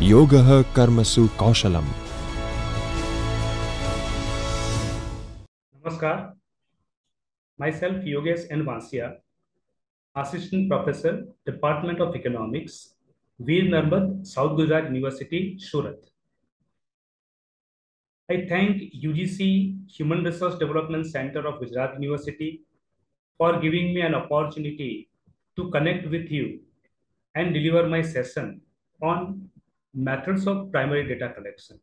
योगः कर्मसु कौशलम्. Namaskar. Myself Yogesh N. Vansia, Assistant Professor, Department of Economics, Veer Narmad, South Gujarat University, Surat. I thank UGC Human Resource Development Center of Gujarat University for giving me an opportunity to connect with you and deliver my session on methods of primary data collection.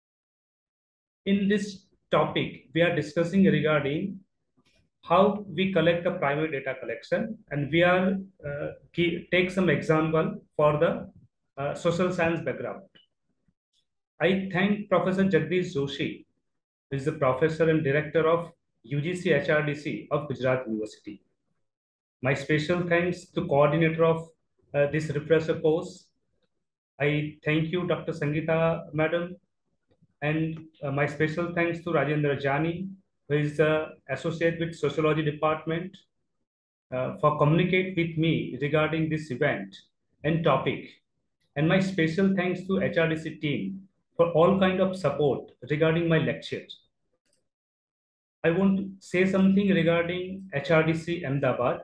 In this topic, we are discussing regarding how we collect the primary data collection, and we are take some example for the social science background. I thank Professor Jagdish Joshi, who is the professor and director of UGC HRDC of Gujarat University. My special thanks to coordinator of this refresher course. I thank you, Dr. Sangeeta Madam, and my special thanks to Rajendra Jani, who is the associate with Sociology Department, for communicate with me regarding this event and topic. And my special thanks to HRDC team for all kind of support regarding my lectures. I want to say something regarding HRDC Ahmedabad.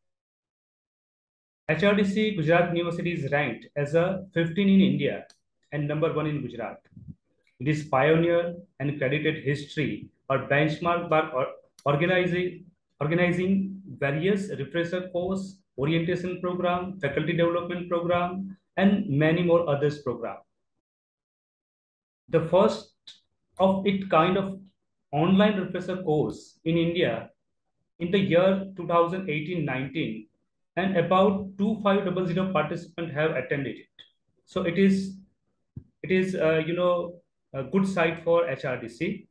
HRDC Gujarat University is ranked as a 15 in India and number 1 in Gujarat. It is pioneer and credited history or benchmark by organizing various refresher course, orientation program, faculty development program, and many more others program. The first of its kind of online refresher course in India in the year 2018-19, and about 2500 participants have attended it. So it is a good site for HRDC.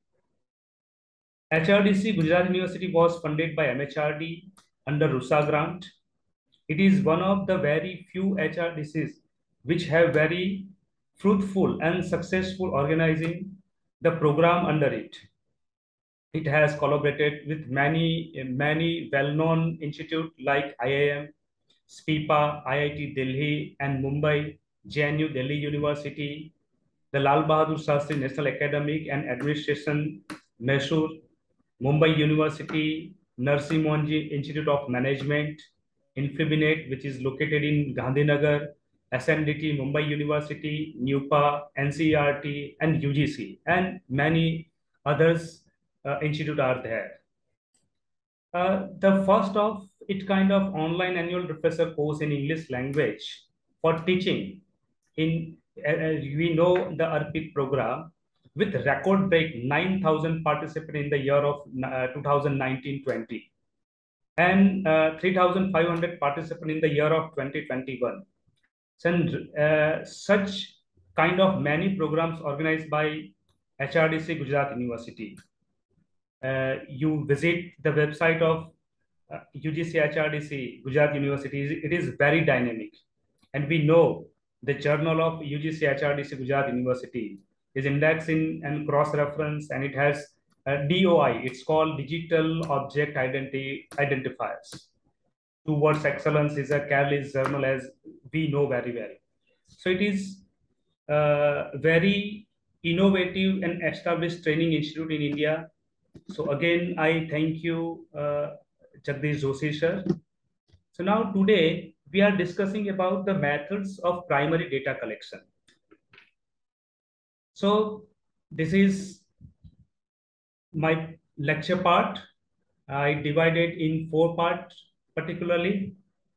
HRDC Gujarat University was funded by MHRD under RUSA grant. It is one of the very few HRDCs which have very fruitful and successful organizing the program under it. It has collaborated with many well-known institutes like IIM, SPIPA, IIT Delhi and Mumbai, JNU Delhi University, the Lal Bahadur Shastri National Academic and Administration, Mysore, Mumbai University, Narsi Monji Institute of Management, Infibinet, which is located in Gandhinagar, SNDT, Mumbai University, NUPA, NCERT, and UGC, and many others institutes are there. The first of its kind of online annual refresher course in English language for teaching in, we know the ARPIT program, with record break 9,000 participants in the year of 2019-20, and 3,500 participants in the year of 2021. And such kind of many programs organized by HRDC Gujarat University. You visit the website of UGC HRDC Gujarat University. It is very dynamic, and we know the journal of UGC HRDC Gujarat University is indexing and cross-reference, and it has DOI. It's called Digital Object Identifiers. Towards Excellence is a careless journal, as we know very well. So it is very innovative and established training institute in India. So again, I thank you, Jagdish Joshi sir. So now today we are discussing about the methods of primary data collection. So this is my lecture part. I divided in 4 parts particularly.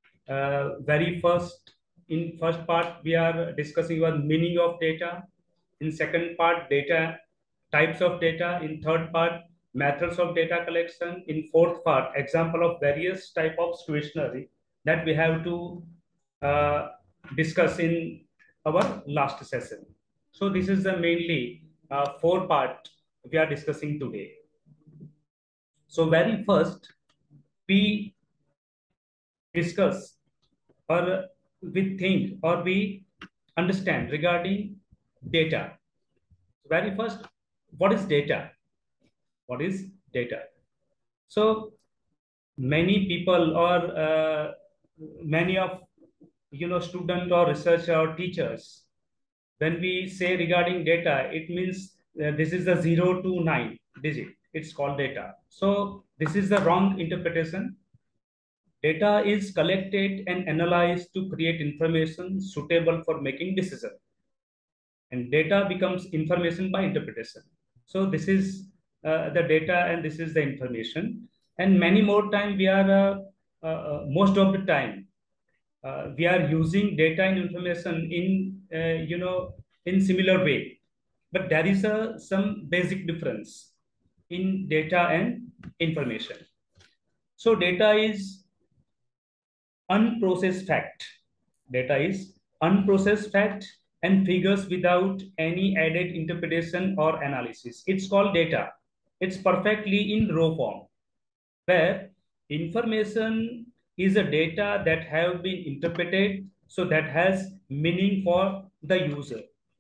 In first part, we are discussing about meaning of data. In second part, data types of data. In third part, methods of data collection. In fourth part, example of various type of stationery that we have to discuss in our last session. So this is the mainly 4 part we are discussing today. So very first, we discuss or we think or we understand regarding data. Very first, what is data? What is data? So many people or many of student or researcher or teachers, when we say regarding data, it means this is the 0 to 9 digit, it's called data. So this is the wrong interpretation. Data is collected and analyzed to create information suitable for making decision, and data becomes information by interpretation. So this is the data and this is the information. And many more time we are most of the time we are using data and information in in similar way, but there is some basic difference in data and information. So data is unprocessed fact. Data is unprocessed fact and figures without any added interpretation or analysis. It's called data. It's perfectly in raw form, where information is a data that have been interpreted, so that has meaning for the user.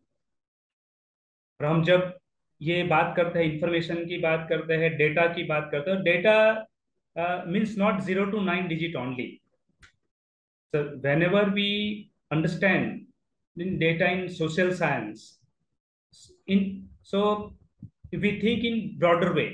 और हम जब ये बात करते हैं, information की बात करते हैं, डेटा की बात करते हैं, data means not 0 to 9 digit only. So whenever we understand in data in social science, so if we think in broader way,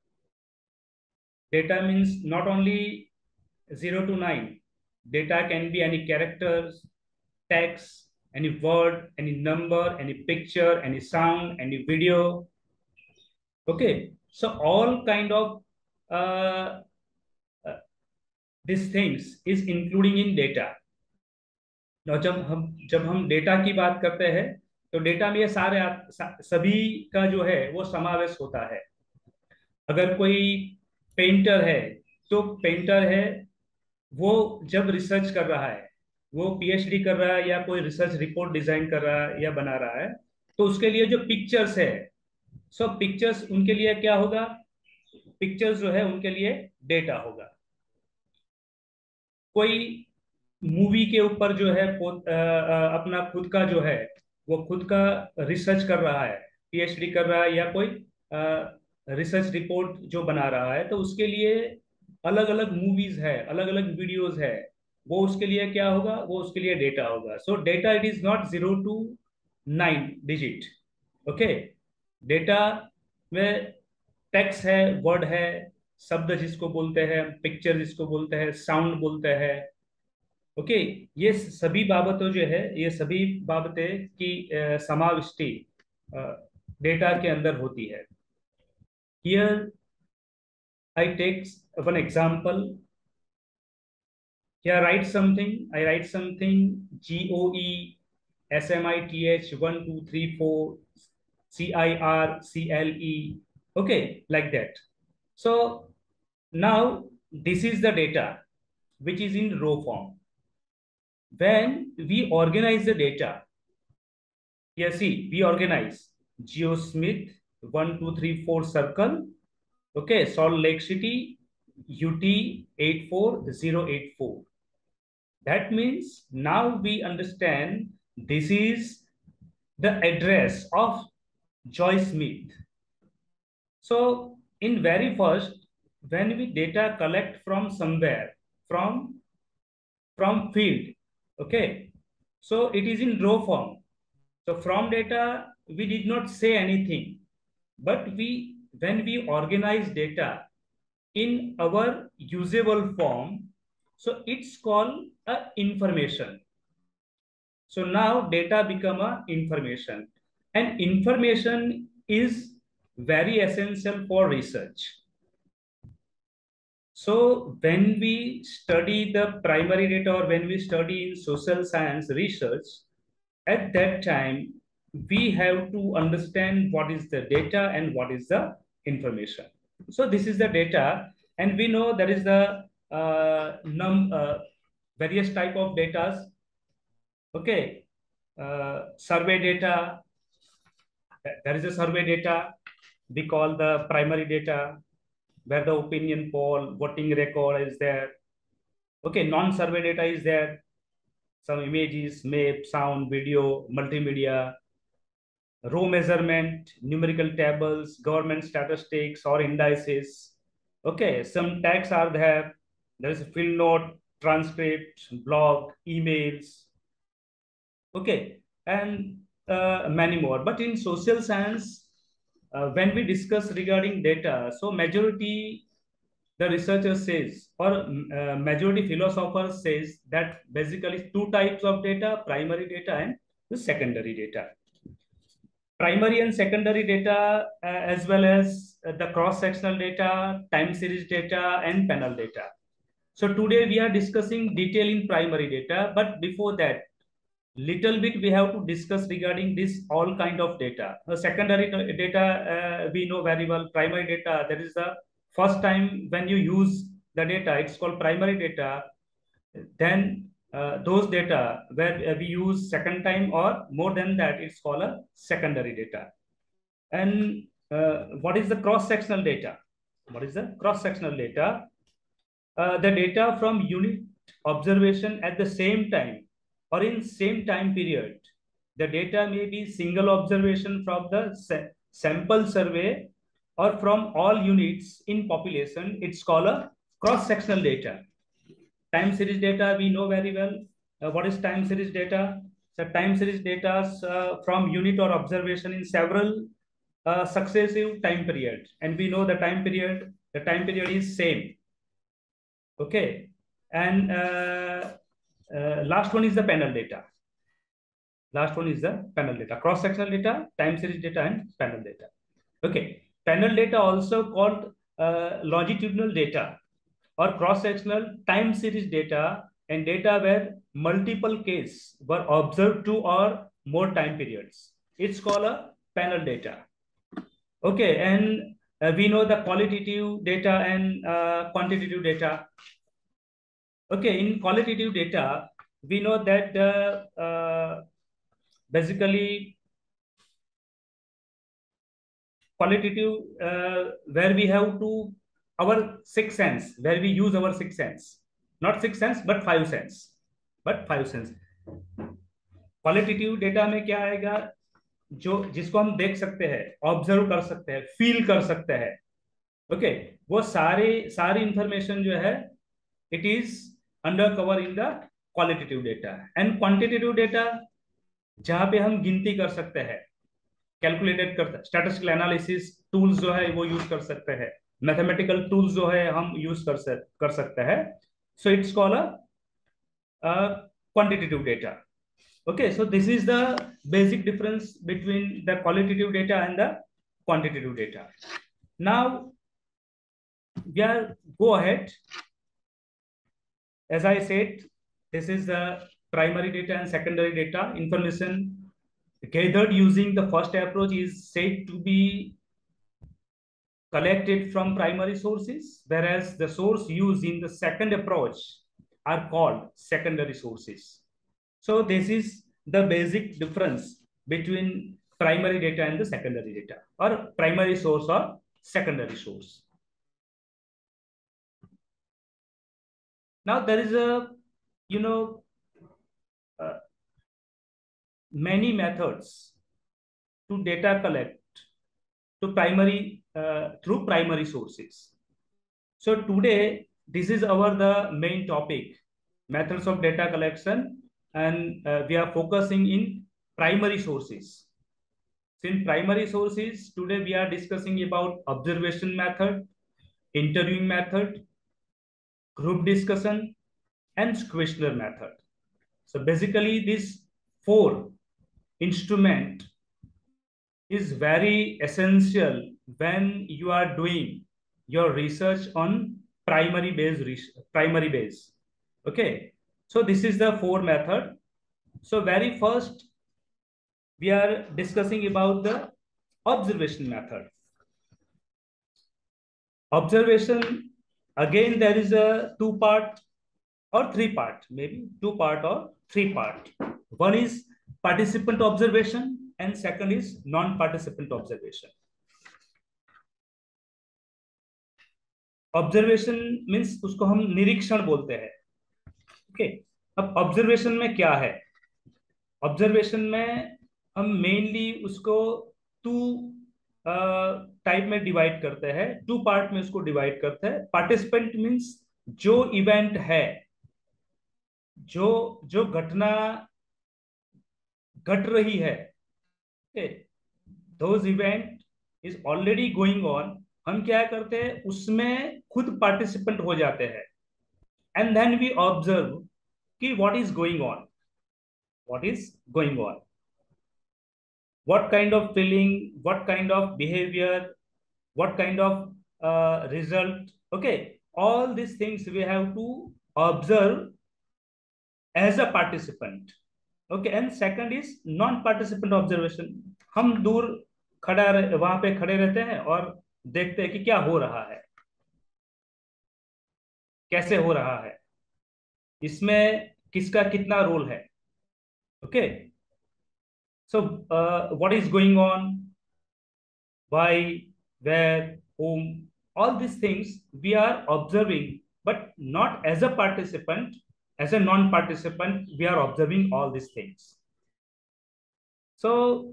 data means not only 0 to 9. Data can be any characters, text, any word, any number, any picture, any sound, any video. Okay, so all kind of uh, uh, these things is including in data. Now जब हम data की बात करते हैं, तो data में ये सभी का जो है वो समावेश होता है. अगर कोई पेंटर है, तो पेंटर है, वो जब रिसर्च कर रहा है, वो पीएचडी कर रहा है या कोई रिसर्च रिपोर्ट डिजाइन कर रहा है या बना रहा है, तो उसके लिए जो पिक्चर्स है, सब पिक्चर्स उनके लिए क्या होगा, पिक्चर्स जो है उनके लिए डेटा होगा. कोई मूवी के ऊपर जो है अपना खुद का जो है वो खुद का रिसर्च कर रहा है, पीएचडी कर रहा है या कोई रिसर्च रिपोर्ट जो बना रहा है, तो उसके लिए अलग अलग मूवीज है, अलग अलग वीडियोस है, वो उसके लिए क्या होगा, वो उसके लिए डेटा होगा. So data it is not 0 to 9 digit. Okay, data में टेक्स्ट है, वर्ड है, शब्द जिसको बोलते हैं, पिक्चर जिसको बोलते हैं, साउंड बोलते हैं. ओके, ये सभी बाबतों जो है, ये सभी बाबतें की समाविष्टि डेटा के अंदर होती है. Here I take one example. Here I write something GOESMITH 1 2 3 4 CIRCLE. Okay, like that. So now this is the data which is in raw form. When we organize the data, here see, we organize Geo Smith 1 2 3 4 circle. Okay, Salt Lake City UT 84084. That means now we understand this is the address of Joy Smith. So in very first, when we data collect from somewhere, from field, okay, so it is in raw form. So from data we did not say anything, but when we organize data in our usable form, so it's called a information. So now data become a information, and information is very essential for research. So when we study the primary data, or when we study in social science research, at that time we have to understand what is the data and what is the information. So this is the data, and we know there is the various type of data. Okay, survey data, there is a survey data we call the primary data, where the opinion poll, voting record is there. Okay, non-survey data is there, some images, map, sound, video, multimedia, raw measurement, numerical tables, government statistics or indices. Okay, some tags are there. There is a field note, transcript, blog, emails. Okay, and many more. But in social science, when we discuss regarding data, so majority the researcher says, or majority philosopher says that basically two types of data: primary data and the secondary data. Primary and secondary data, as well as the cross-sectional data, time series data, and panel data. So today we are discussing detail in primary data, but before that, little bit we have to discuss regarding this all kind of data. The secondary data, we know very well. Primary data, that is the first time when you use the data, it's called primary data. Then those data where we use second time or more than that, it's called a secondary data. And what is the cross-sectional data? What is the cross-sectional data? The data from unit observation at the same time or in same time period. The data may be single observation from the sample survey or from all units in population. It's called a cross-sectional data. Time series data, we know very well. What is time series data? So time series data from unit or observation in several successive time periods. And we know the time period is same. Okay. And last one is the panel data. Last one is the panel data. Cross-sectional data, time series data, and panel data. Okay. Panel data also called longitudinal data or cross-sectional time series data, and data where multiple cases were observed two or more time periods. It's called a panel data. Okay, and we know the qualitative data and quantitative data. Okay, in qualitative data, we know that basically qualitative where we have to our sixth sense, where we use our sixth sense, not sixth sense but five sense, qualitative data में क्या आएगा? जो जिसको हम देख सकते हैं, observe कर सकते हैं, फील कर सकते हैं, ओके, वो सारी इंफॉर्मेशन जो है it is under cover in the qualitative data. And quantitative data जहां पे हम गिनती कर सकते हैं, कैलकुलेटेड कर, स्टैटिस्टिकल एनालिसिस टूल्स जो है वो यूज कर सकते हैं, मैथमेटिकल टूल्स जो है हम यूज कर सकते हैं. So it's called a quantitative data. Okay, so this is the basic difference between the qualitative data and the quantitative data. Now, we are go ahead. As I said, this is the primary data and secondary data. Information gathered using the first approach is said to be collected from primary sources, whereas the source used in the second approach are called secondary sources. So this is the basic difference between primary data and the secondary data, or primary source or secondary source. Now there is many methods to data collect to primary through primary sources. So today this is the main topic, methods of data collection. And we are focusing in primary sources. So in primary sources, today we are discussing about observation method, interviewing method, group discussion, and questionnaire method. So basically this 4 instrument is very essential when you are doing your research on primary base. Okay. So this is the 4 method. So very first, we are discussing about the observation method. Observation, again, there is a 2-part or 3-part, maybe 2-part or 3-part. One is participant observation and second is non-participant observation. Observation means उसको हम निरीक्षण बोलते हैं. Okay, अब observation में क्या है? Observation में हम मेनली उसको 2 टाइप में डिवाइड करते हैं, 2 पार्ट में उसको डिवाइड करते हैं. पार्टिसिपेंट मींस जो इवेंट है, जो घटना घट रही है okay, those event is already going on, हम क्या करते हैं उसमें खुद पार्टिसिपेंट हो जाते हैं, एंड देन वी ऑब्जर्व कि what is going on, what is going on, what kind of feeling, what kind of behavior, what kind of result. Okay, all these things we have to observe as a participant. Okay, and second is non participant observation. हम दूर वहां पे खड़े रहते हैं और देखते हैं कि क्या हो रहा है, कैसे हो रहा है, इसमें किसका कितना रोल है. Okay, so what is going on, why, where, whom, all these things we are observing, but not as a participant, as a non-participant, we are observing all these things. So,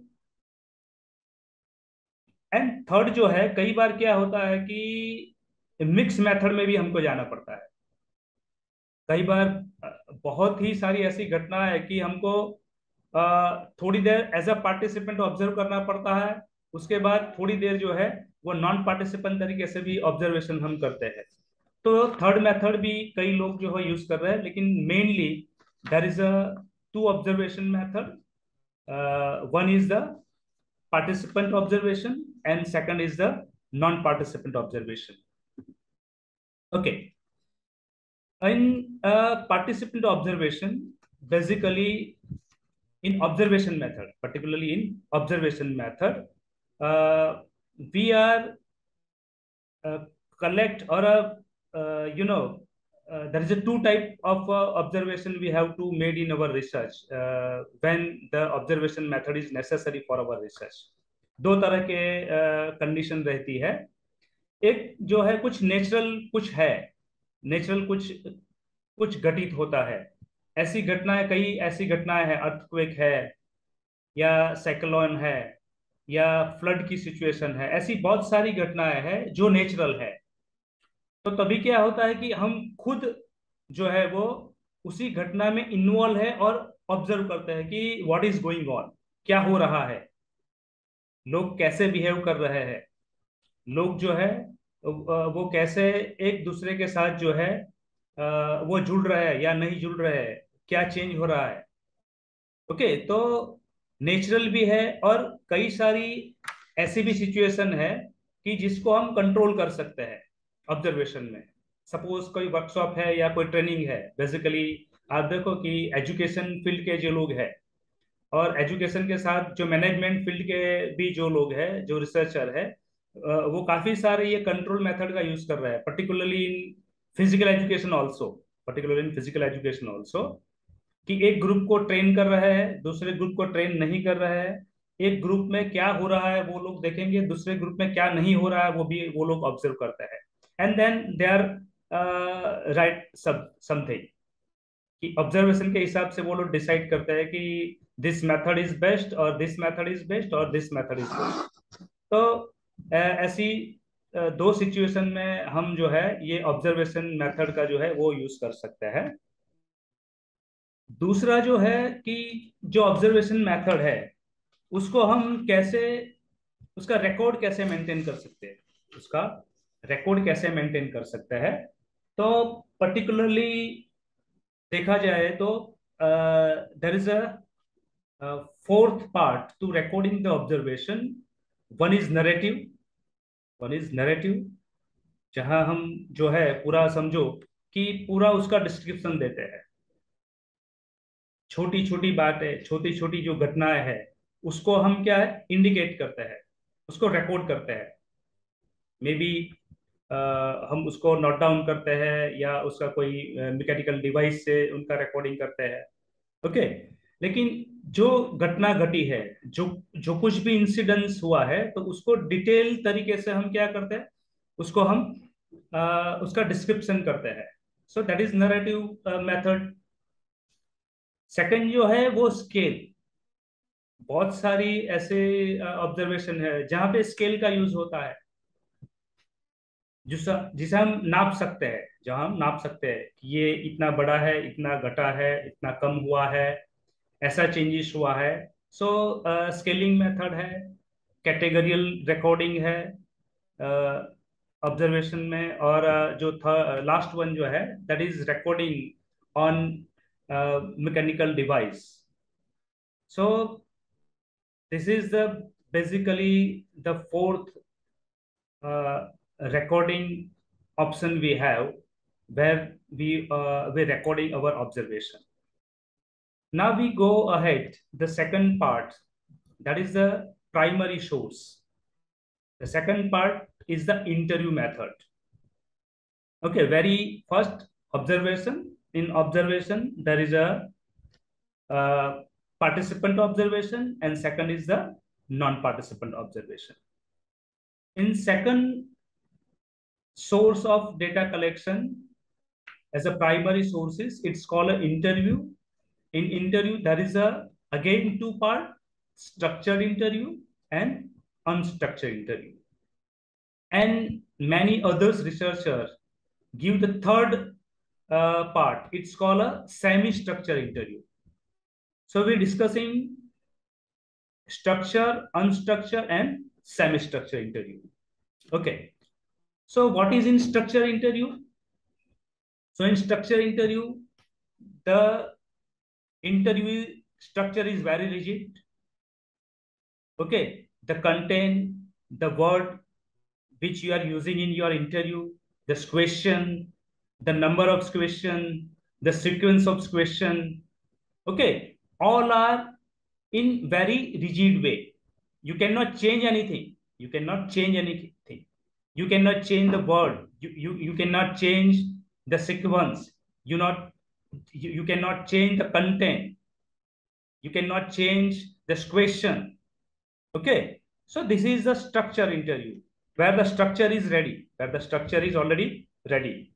and third जो है, कई बार क्या होता है कि mix method में भी हमको जाना पड़ता है. कई बार बहुत ही सारी ऐसी घटना है कि हमको थोड़ी देर एज अ पार्टिसिपेंट ऑब्जर्व करना पड़ता है, उसके बाद थोड़ी देर जो है वो नॉन पार्टिसिपेंट तरीके से भी ऑब्जर्वेशन हम करते हैं. तो थर्ड मेथड भी कई लोग जो है यूज कर रहे हैं, लेकिन mainly there is a two observation method. One is the participant observation and second is the non-participant observation. Okay, in participant observation, basically in observation method, particularly in observation method, we are collect or there is a two type of observation we have to made in our research when the observation method is necessary for our research. दो तरह के condition रहती है. एक जो है कुछ natural, कुछ है नेचुरल, कुछ कुछ घटित होता है. ऐसी घटनाएं, कई ऐसी घटनाएं हैं, अर्थक्वेक है या साइक्लोन है या फ्लड की सिचुएशन है, ऐसी बहुत सारी घटनाएं हैं जो नेचुरल है. तो तभी क्या होता है कि हम खुद जो है वो उसी घटना में इन्वॉल्व है और ऑब्जर्व करते हैं कि व्हाट इज गोइंग ऑन, क्या हो रहा है, लोग कैसे बिहेव कर रहे हैं, लोग जो है वो कैसे एक दूसरे के साथ जो है वो जुड़ रहे हैं या नहीं जुड़ रहे हैं, क्या चेंज हो रहा है. ओके, तो नेचुरल भी है और कई सारी ऐसी भी सिचुएशन है कि जिसको हम कंट्रोल कर सकते हैं ऑब्जर्वेशन में. सपोज कोई वर्कशॉप है या कोई ट्रेनिंग है, बेसिकली आप देखो कि एजुकेशन फील्ड के जो लोग हैं और एजुकेशन के साथ जो मैनेजमेंट फील्ड के भी जो लोग हैं, जो रिसर्चर है, वो काफी सारे ये कंट्रोल मेथड का यूज कर रहे हैं, particularly in physical education also, particularly in physical education also, कि एक ग्रुप को ट्रेन कर रहे हैं, दूसरे ग्रुप को ट्रेन नहीं कर रहे हैं. एक ग्रुप में क्या हो रहा है वो लोग देखेंगे, दूसरे ग्रुप में क्या नहीं हो रहा है वो लोग ऑब्जर्व करते हैं, and then they are write something, कि ऑब्जर्वेशन के हिसाब से वो लोग डिसाइड करते हैं कि this method is best or this method is best or this method is best. तो ऐसी दो सिचुएशन में हम जो है ये ऑब्जर्वेशन मेथड का जो है वो यूज कर सकते हैं. दूसरा जो है कि जो ऑब्जर्वेशन मेथड है उसको हम कैसे, उसका रिकॉर्ड कैसे मेंटेन कर सकते हैं, उसका रिकॉर्ड कैसे मेंटेन कर सकते हैं. तो पर्टिकुलरली देखा जाए तो there is a fourth part to recording the observation. One is narrative, one is narrative, जहां हम जो है पूरा समझो कि पूरा उसका डिस्क्रिप्शन देते हैं, छोटी छोटी बातें, छोटी छोटी जो घटनाएं हैं उसको हम क्या है इंडिकेट करते हैं, उसको रिकॉर्ड करते हैं. मे बी हम उसको नोट डाउन करते हैं या उसका कोई मैकेनिकल डिवाइस से उनका रिकॉर्डिंग करते हैं. ओके, लेकिन जो घटना घटी है, जो जो कुछ भी इंसिडेंस हुआ है, तो उसको डिटेल तरीके से हम क्या करते हैं, उसको हम उसका डिस्क्रिप्शन करते हैं. So that is narrative method. Second जो है वो स्केल. बहुत सारी ऐसे ऑब्जर्वेशन है जहां पे स्केल का यूज होता है, जिसे जिसे हम नाप सकते हैं, जहां हम नाप सकते हैं कि ये इतना बड़ा है, इतना घटा है, इतना कम हुआ है, ऐसा चेंजेस हुआ है. सो स्केलिंग मेथड है, कैटेगरियल रिकॉर्डिंग है ऑब्जर्वेशन में, और जो लास्ट वन जो है that is recording on mechanical device. So this is the basically the fourth recording option we have, where we're recording our observation. Now we go ahead the second part, that is the primary source. The second part is the interview method. Okay, very first observation. In observation there is a participant observation, and second is the non-participant observation. In second source of data collection as a primary sources, it's called an interview. In interview there is a again two part, structured interview and unstructured interview, and many others researchers give the third part, it's called a semi-structured interview. So we're discussing structure, unstructured and semi-structured interview. Okay, so what is in structured interview? So in structured interview, the interview structure is very rigid. Okay, the content, the word which you are using in your interview, the question, the number of question, the sequence of question, okay, all are in very rigid way. You cannot change anything. You cannot change anything. You cannot change the word. You cannot change the sequence. You cannot change the content. You cannot change this question. Okay. So this is the structure interview, where the structure is ready, where the structure is already ready.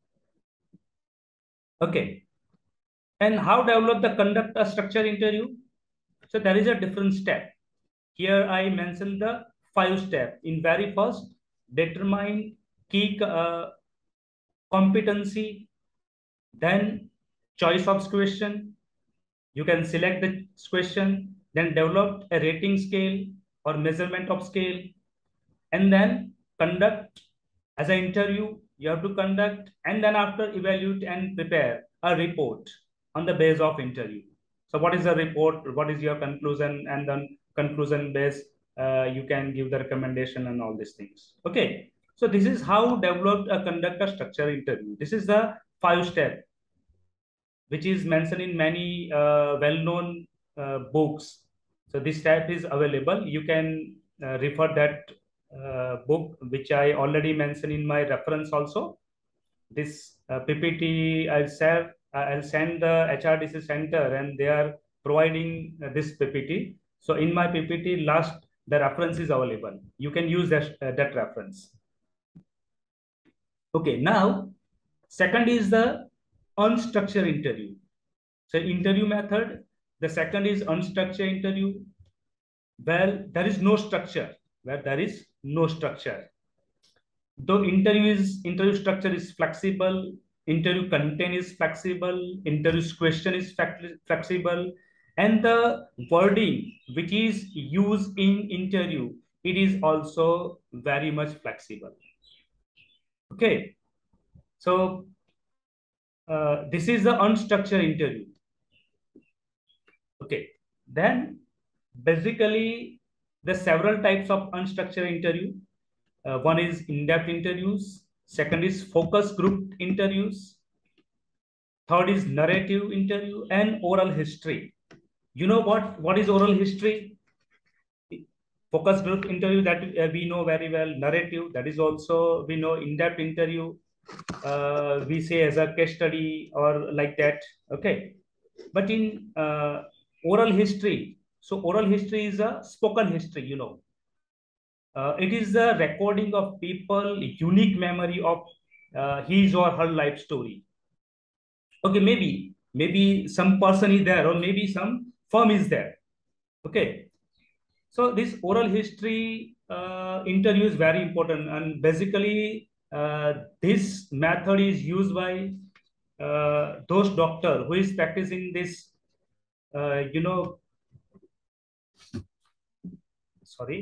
Okay. And how develop the conduct a structure interview? So there is a different step. Here I mentioned the 5 steps. In very first, determine key competency, then choice of question. You can select the question, then develop a rating scale or measurement of scale, and then conduct as an interview. You have to conduct, and then after evaluate and prepare a report on the base of interview. So what is the report? What is your conclusion? And then conclusion base, you can give the recommendation and all these things. Okay. So this is how developed a conduct a structure interview. This is the 5 step, which is mentioned in many well-known books. So this type is available. You can refer that book, which I already mentioned in my reference also. This PPT I'll share. I'll send the HRDC center, and they are providing this PPT. So in my PPT, last the reference is available. You can use that reference. Okay, now second is the unstructured interview. So interview method, the second is unstructured interview. Well, there is no structure, where there is no structure. Though interview structure is flexible, interview content is flexible, interview question is flexible, and the wording which is used in interview, it is also very much flexible. Okay, so this is the unstructured interview. Okay, then basically the several types of unstructured interview. One is in-depth interviews, second is focus group interviews, third is narrative interview, and oral history. You know what is oral history? Focus group interview, that we know very well. Narrative, that is also we know. In-depth interview, we say as a case study or like that. Okay, but in oral history, so oral history is a spoken history, you know. It is the recording of people, unique memory of his or her life story. Okay, maybe some person is there, or maybe some firm is there. Okay, so this oral history interview is very important, and basically this method is used by those doctor who is practicing this, you know, sorry,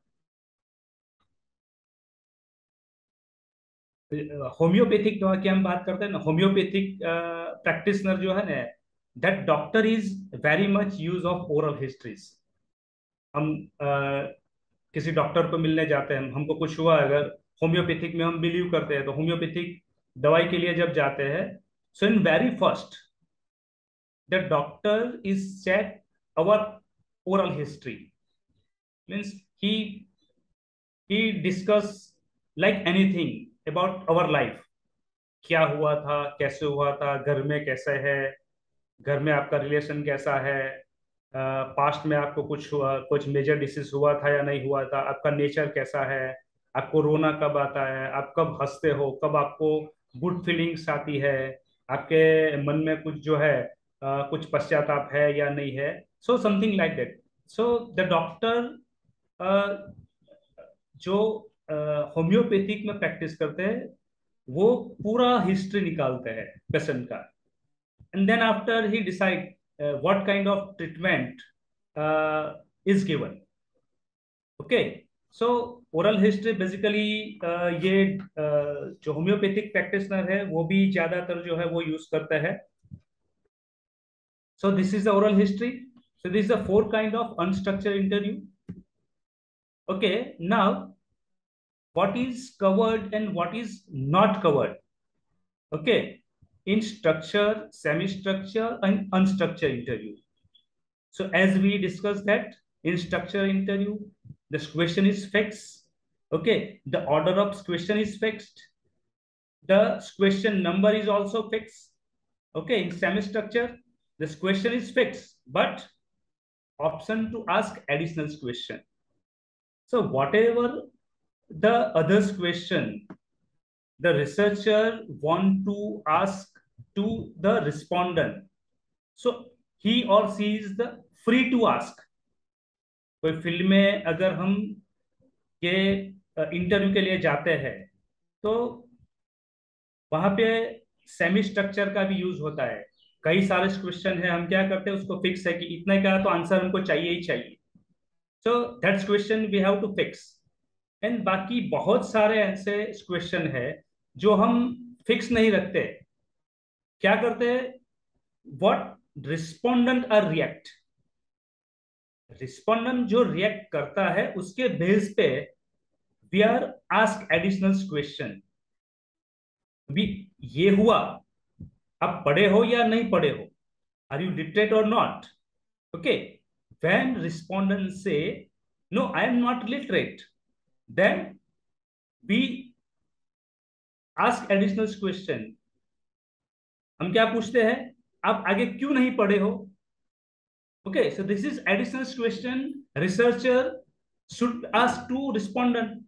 homeopathic दवा की हम बात करते हैं ना, homeopathic practitioner जो है ना, that doctor is very much use of oral histories. हम किसी डॉक्टर को मिलने जाते हैं, हमको कुछ हुआ, अगर होम्योपैथिक में हम बिलीव करते हैं, तो होम्योपैथिक दवाई के लिए जब जाते हैं, so in very first the doctor is check our oral history, means he discuss like anything about our life, क्या हुआ था, कैसे हुआ था, घर में कैसे है, घर में आपका रिलेशन कैसा है, पास्ट में आपको कुछ हुआ, कुछ मेजर डिसीज हुआ था या नहीं हुआ था, आपका नेचर कैसा है, आपको रोना कब आता है, आप कब हंसते हो, कब आपको गुड फीलिंग्स आती है, आपके मन में कुछ जो है कुछ पश्चाताप है या नहीं है, so something like that. So the doctor जो होम्योपैथिक में प्रैक्टिस करते हैं, वो पूरा हिस्ट्री निकालते हैं पेशेंट का, and then after he decide what kind of treatment is given. Okay, so oral history basically ये जो होम्योपैथिक प्रैक्टिशनर है वो भी ज्यादातर जो है वो यूज करता है। So this is the oral history. So this is the four kind of unstructured interview. Okay, now what is covered and what is not covered? Okay, in structure, semi-structure, and unstructured interview. So as we discussed that in structure interview, the question is fixed. Okay, the order of question is fixed. The question number is also fixed. Okay, in semi-structure, this question is fixed, but option to ask additional question. So whatever the others question, the researcher want to ask to the respondent. So he or she is the free to ask. कोई field में अगर हम ये interview के लिए जाते हैं, तो वहां पे सेमी स्ट्रक्चर का भी यूज होता है। कई सारे क्वेश्चन है, हम क्या करते हैं, उसको फिक्स है कि इतने का तो आंसर हमको चाहिए ही चाहिए, so that's question we have to fix. And बाकी बहुत सारे ऐसे क्वेश्चन है जो हम फिक्स नहीं रखते, क्या करते हैं, what respondent are react, respondent जो रिएक्ट करता है उसके बेस पे we are ask additional question. भी ये हुआ, आप पढ़े हो या नहीं पढ़े हो, are you literate or not? Okay, when respondent से no I am not literate, then we ask additional question. हम क्या पूछते हैं, आप आगे क्यों नहीं पढ़े हो? Okay, so this is additional question researcher should ask to respondent.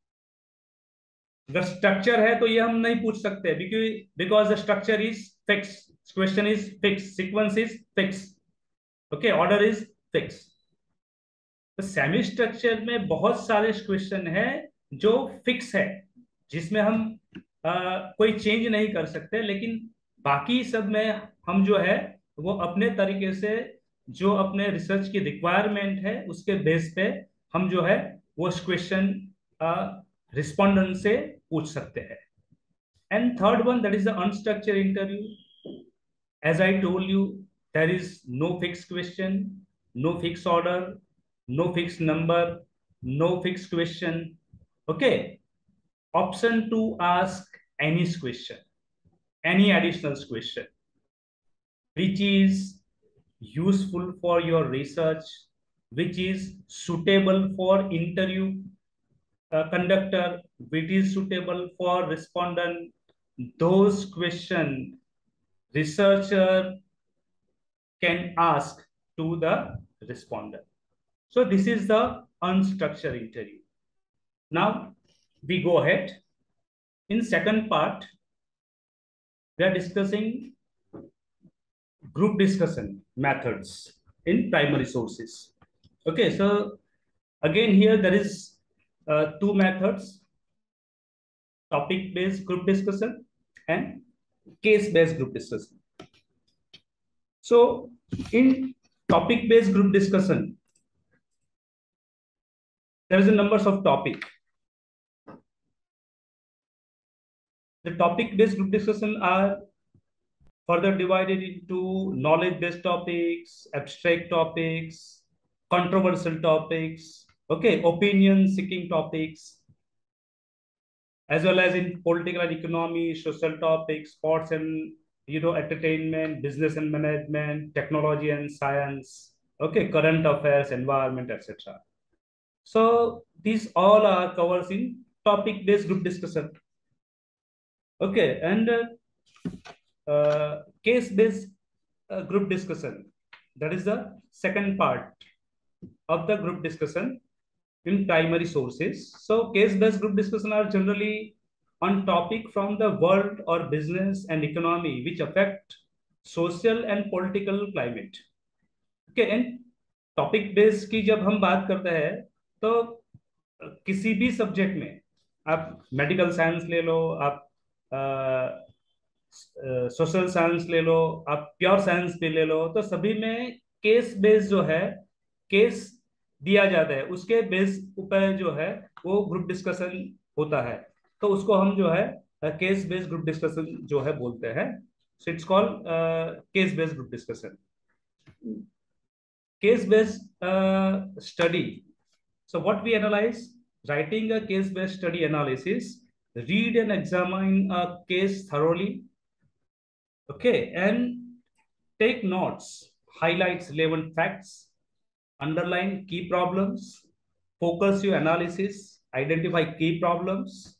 अगर स्ट्रक्चर है तो ये हम नहीं पूछ सकते, because the structure is fix, question is fix, sequence is fix, okay, order is fix. तो सेमी स्ट्रक्चर में बहुत सारे क्वेश्चन है जो फिक्स है, जिसमें हम कोई चेंज नहीं कर सकते, लेकिन बाकी सब में हम जो है वो अपने तरीके से, जो अपने रिसर्च की रिक्वायरमेंट है उसके बेस पे हम जो है वो क्वेश्चन रिस्पोंडेंट से पूछ सकते हैं। And third one, that is the unstructured interview. As I told you, there is no fix question, no fix order, no fixed number, no fixed question. Okay, option to ask any question, any additional question which is useful for your research, which is suitable for interview conductor, which is suitable for respondent. Those question researcher can ask to the respondent. So this is the unstructured interview. Now we go ahead. In second part, we are discussing group discussion methods in primary sources. Okay, so again here there is two methods: topic-based group discussion and case-based group discussion. So in topic-based group discussion, there is a numbers of topic. The topic-based group discussion are further divided into knowledge-based topics, abstract topics, controversial topics, okay, opinion-seeking topics, as well as in political and economy, social topics, sports and entertainment, business and management, technology and science, okay, current affairs, environment, etc. So these all are covers in topic-based group discussion. Okay, and case-based group discussion. That is the second part of the group discussion in primary sources. So case-based group discussion are generally on topic from the world or business and economy which affect social and political climate. Okay, and topic base की जब हम बात करते हैं तो किसी भी subject में आप मेडिकल साइंस ले लो, आप सोशल साइंस ले लो, आप प्योर साइंस भी ले लो, तो सभी में केस बेस जो है, केस दिया जाता है, उसके बेस ऊपर जो है वो ग्रुप डिस्कशन होता है, तो उसको हम जो है केस बेस्ड ग्रुप डिस्कशन जो है बोलते हैं. So it's called case based group discussion. Case based study. So what we analyze, writing a case based study analysis, read and examine a case thoroughly, okay, and take notes, highlights relevant facts, underline key problems, focus your analysis, identify key problems,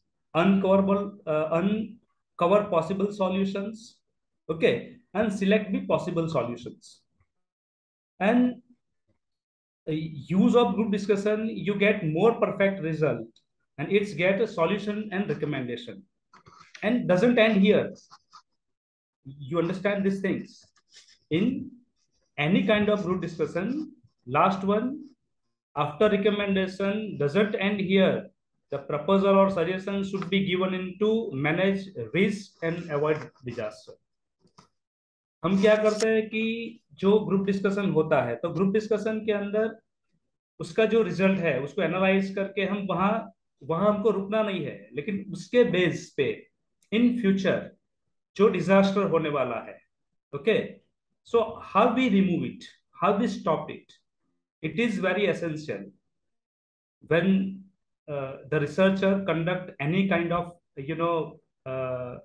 uncover possible solutions, okay, and select the possible solutions. And use of group discussion, you get more perfect result, and it's get a solution and recommendation, and doesn't end here. You understand these things in any kind of group discussion. Last one, after recommendation, doesn't end here. The proposal or suggestion should be given into manage risk and avoid disaster. हम क्या करते हैं कि जो group discussion होता है, तो group discussion के अंदर उसका जो रिजल्ट है उसको एनालाइज करके हम वहां वहां हमको रुकना नहीं है, लेकिन उसके बेस पे इन फ्यूचर जो डिजास्टर होने वाला है, okay, so how we remove it, how we stop it, it is very essential when the researcher conduct any kind of uh,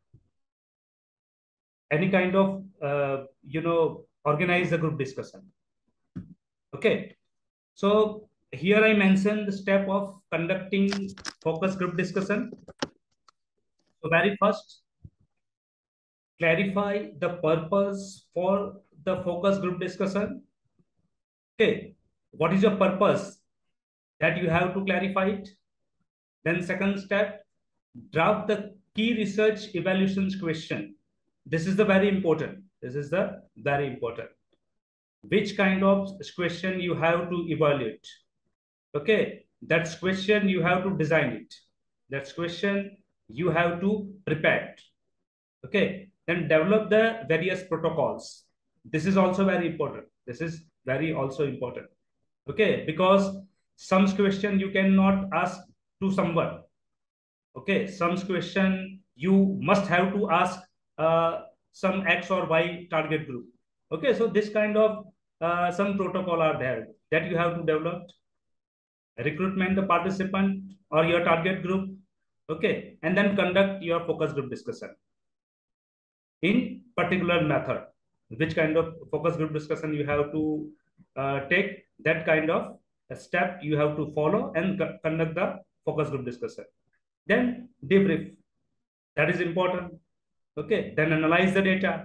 any kind of organize the group discussion. Okay, so here I mentioned the step of conducting focus group discussion. So very first, clarify the purpose for the focus group discussion. Okay, what is your purpose? That you have to clarify it. Then second step, draft the key research evaluations question. This is the very important. This is the very important. Which kind of question you have to evaluate? Okay, that's question you have to design it. That's question you have to prepare it. Okay, then develop the various protocols. This is also very important. This is very also important. Okay, because some question you cannot ask to someone. Okay, some question you must have to ask some X or Y target group. Okay, so this kind of some protocol are there that you have to develop. Recruitment the participant or your target group, okay, and then conduct your focus group discussion in particular method. Which kind of focus group discussion you have to take, that kind of a step you have to follow and conduct the focus group discussion. Then debrief, that is important. Okay, then analyze the data,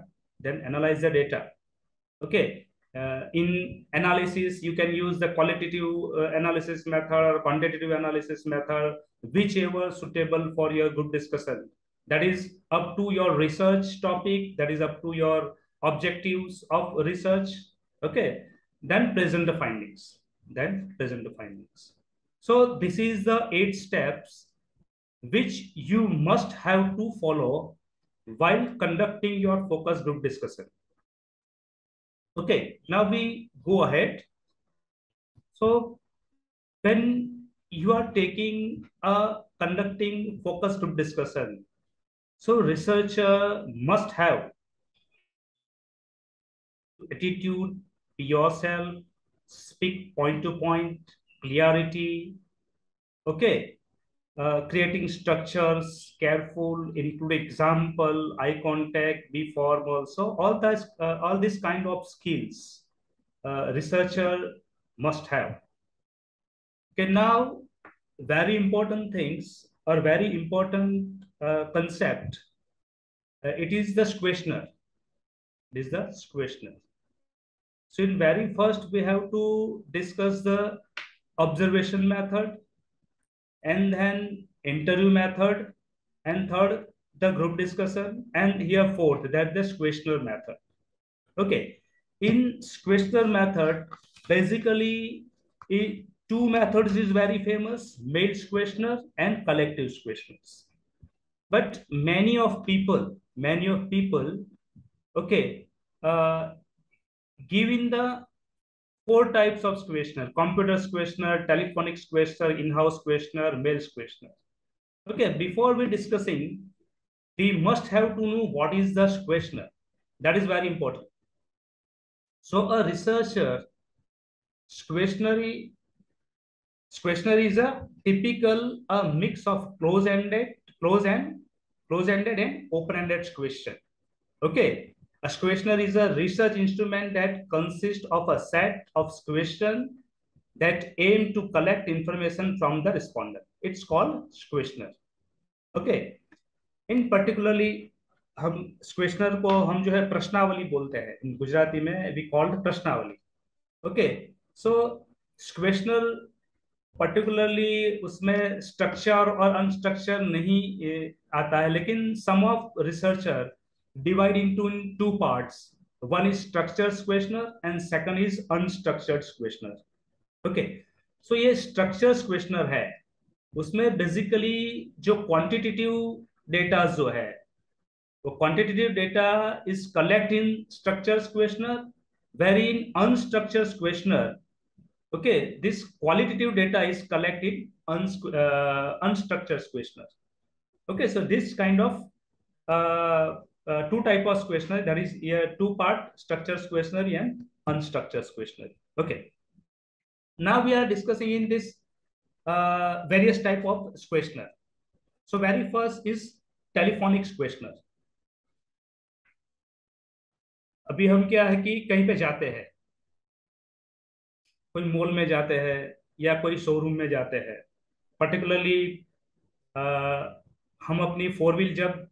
okay. In analysis, you can use the qualitative analysis method or quantitative analysis method, whichever suitable for your group discussion. That is up to your research topic, that is up to your objectives of research. Okay, then present the findings. So this is the 8 steps which you must have to follow while conducting your focus group discussion. Okay, now we go ahead. So when you are taking a conducting focus group discussion. So researcher must have attitude, be yourself, speak point to point, clarity. Okay, creating structures, careful, include example, eye contact, be formal. So all these kind of skills, researcher must have. Okay, now very important things or very important concept. It is the questionnaire. It is the questionnaire. So in very first, we have to discuss the observation method, and then interview method, and third, the group discussion, and here fourth, that the questionnaire method. Okay, in questionnaire method, basically, two methods is very famous: mail's questionnaire and collective questionnaires. But many of people, okay, given the four types of questionnaire: computer questionnaire, telephonic questionnaire, in-house questionnaire, mails questionnaire. Okay, before we discussing, we must have to know what is the questionnaire. That is very important. So a researcher questionnaire questionnaire is a typical a mix of close-ended and open-ended question. Okay, a questionnaire is a research instrument that consists of a set of questions that aim to collect information from the respondent. It's called questionnaire. Okay, in particularly हम questionnaire को हम जो है प्रश्नावली बोलते हैं, in Gujarati में we called प्रश्नावली. ओके, सो क्वेश्चनर पर्टिकुलरली उसमें स्ट्रक्चर और अनस्ट्रक्चर नहीं आता है, लेकिन some of researcher divide into two parts. One is structured questionnaire and second is unstructured questionnaire. Okay, so ये स्ट्रक्चर्ड क्वेश्चनर है, उसमें बेसिकली जो क्वांटिटेटिव डेटा जो है, वो quantitative data is collect in structured questionnaire, very in unstructured questionnaire, okay, this qualitative data is collected unstructured questionnaire. Okay, so this kind of two type of questionnaire, that is two part: structured questionnaire and unstructured questionnaire. Okay, now we are discussing in this various type of questionnaire. So very first is telephonic questionnaire. अभी हम क्या है कि कहीं पे जाते हैं, कोई मॉल में जाते हैं या कोई शोरूम में जाते हैं, पर्टिकुलरली हम अपनी फोर व्हील जब